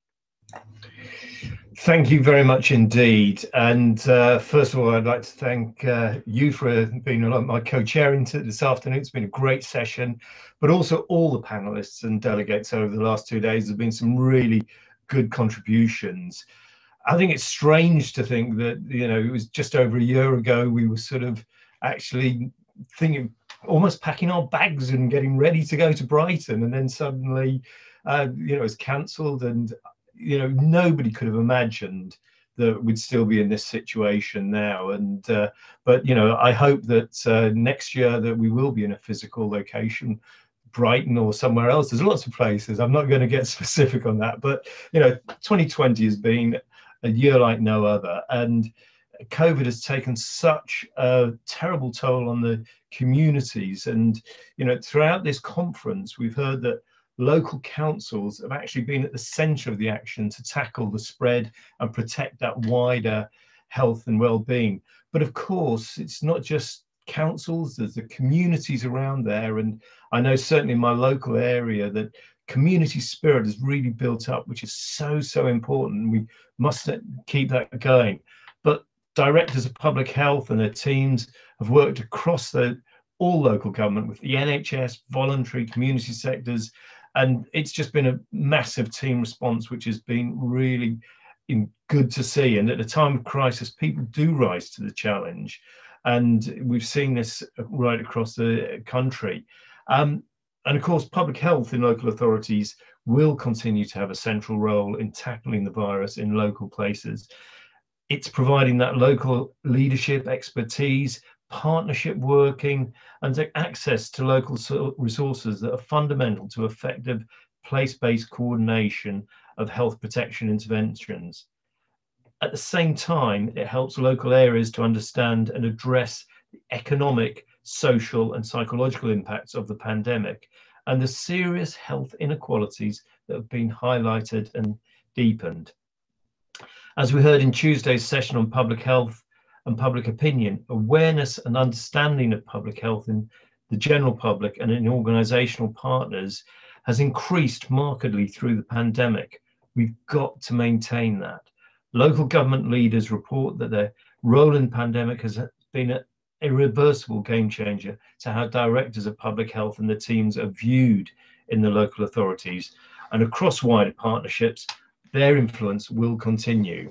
Thank you very much indeed. And uh, first of all, I'd like to thank uh, you for being my co-chairing this afternoon. It's been a great session, but also all the panelists and delegates over the last two days. There have been some really good contributions. I think it's strange to think that, you know, it was just over a year ago, we were sort of actually thinking, almost packing our bags and getting ready to go to Brighton. And then suddenly, uh, you know, it's cancelled, and you know, nobody could have imagined that we'd still be in this situation now. And uh, but you know, I hope that uh, next year that we will be in a physical location, Brighton or somewhere else. There's lots of places. I'm not going to get specific on that, but you know, twenty twenty has been a year like no other, and COVID has taken such a terrible toll on the communities. And you know, throughout this conference, we've heard that local councils have actually been at the centre of the action to tackle the spread and protect that wider health and well-being. But of course, it's not just councils, there's the communities around there. And I know certainly in my local area that community spirit has really built up, which is so, so important. We must keep that going. But directors of public health and their teams have worked across the all local government with the N H S, voluntary community sectors, and it's just been a massive team response, which has been really in, good to see. And at a time of crisis, people do rise to the challenge. And we've seen this right across the country. Um, and of course, public health in local authorities will continue to have a central role in tackling the virus in local places. It's providing that local leadership, expertise, partnership working, and access to local resources that are fundamental to effective place-based coordination of health protection interventions. At the same time, it helps local areas to understand and address the economic, social, and psychological impacts of the pandemic and the serious health inequalities that have been highlighted and deepened. As we heard in Tuesday's session on public health and public opinion, awareness and understanding of public health in the general public and in organisational partners has increased markedly through the pandemic. We've got to maintain that. Local government leaders report that their role in the pandemic has been an irreversible game changer to how directors of public health and the teams are viewed in the local authorities, and across wider partnerships, their influence will continue.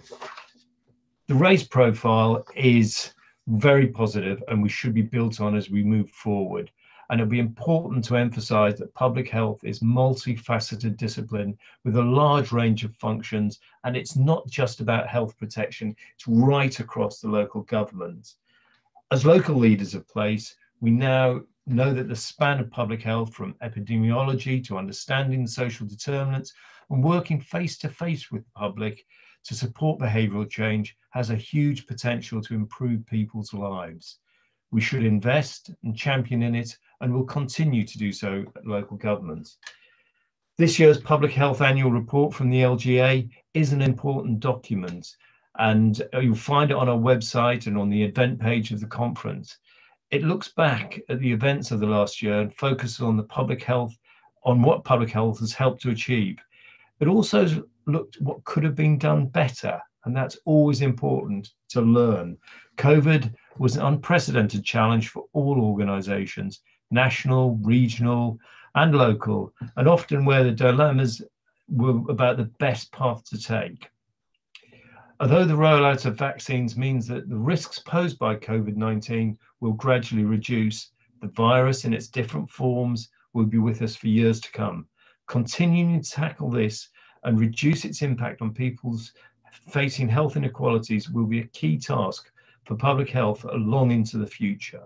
The race profile is very positive and we should be built on as we move forward. And it'll be important to emphasize that public health is multifaceted discipline with a large range of functions, and it's not just about health protection, it's right across the local government. As local leaders of place, we now know that the span of public health, from epidemiology to understanding social determinants and working face to face with the public to support behavioural change, has a huge potential to improve people's lives. We should invest and champion in it, and will continue to do so at local governments. This year's Public Health Annual Report from the L G A is an important document, and you'll find it on our website and on the event page of the conference. It looks back at the events of the last year and focuses on the public health, on what public health has helped to achieve. It also looked at what could have been done better, and that's always important to learn. COVID was an unprecedented challenge for all organisations, national, regional, and local, and often where the dilemmas were about the best path to take. Although the rollout of vaccines means that the risks posed by COVID nineteen will gradually reduce, the virus in its different forms will be with us for years to come. Continuing to tackle this and reduce its impact on people's facing health inequalities will be a key task for public health long into the future.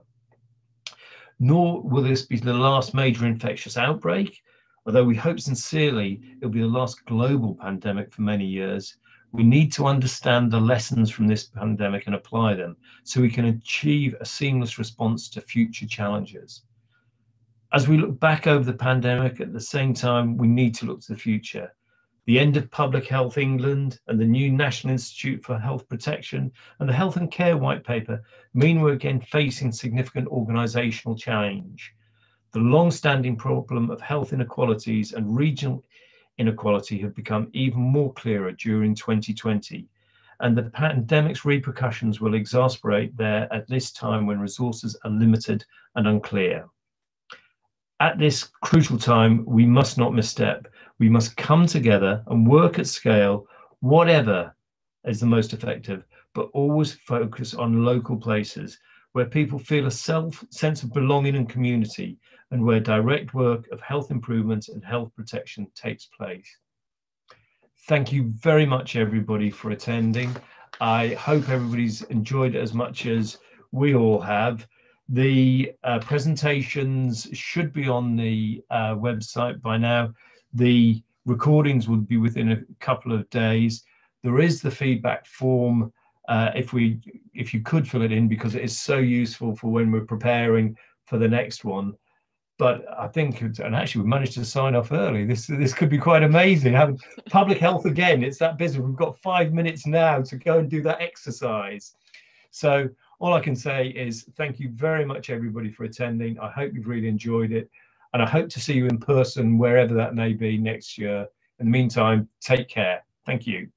Nor will this be the last major infectious outbreak, although we hope sincerely it'll be the last global pandemic for many years. We need to understand the lessons from this pandemic and apply them so we can achieve a seamless response to future challenges. As we look back over the pandemic, at the same time, we need to look to the future. The end of Public Health England and the new National Institute for Health Protection and the Health and Care White Paper mean we're again facing significant organisational change. The long-standing problem of health inequalities and regional inequality have become even more clearer during twenty twenty, and the pandemic's repercussions will exacerbate there at this time when resources are limited and unclear. At this crucial time, we must not misstep. We must come together and work at scale, whatever is the most effective, but always focus on local places where people feel a self sense of belonging and community, and where direct work of health improvement and health protection takes place. Thank you very much, everybody, for attending. I hope everybody's enjoyed it as much as we all have. The uh, presentations should be on the uh, website by now. The recordings will be within a couple of days. There is the feedback form, uh, if we, if you could fill it in, because it is so useful for when we're preparing for the next one. But I think, and actually we managed to sign off early. This this could be quite amazing. Having public health again, it's that busy. We've got five minutes now to go and do that exercise. So all I can say is thank you very much, everybody, for attending. I hope you've really enjoyed it, and I hope to see you in person wherever that may be next year. In the meantime, take care. Thank you.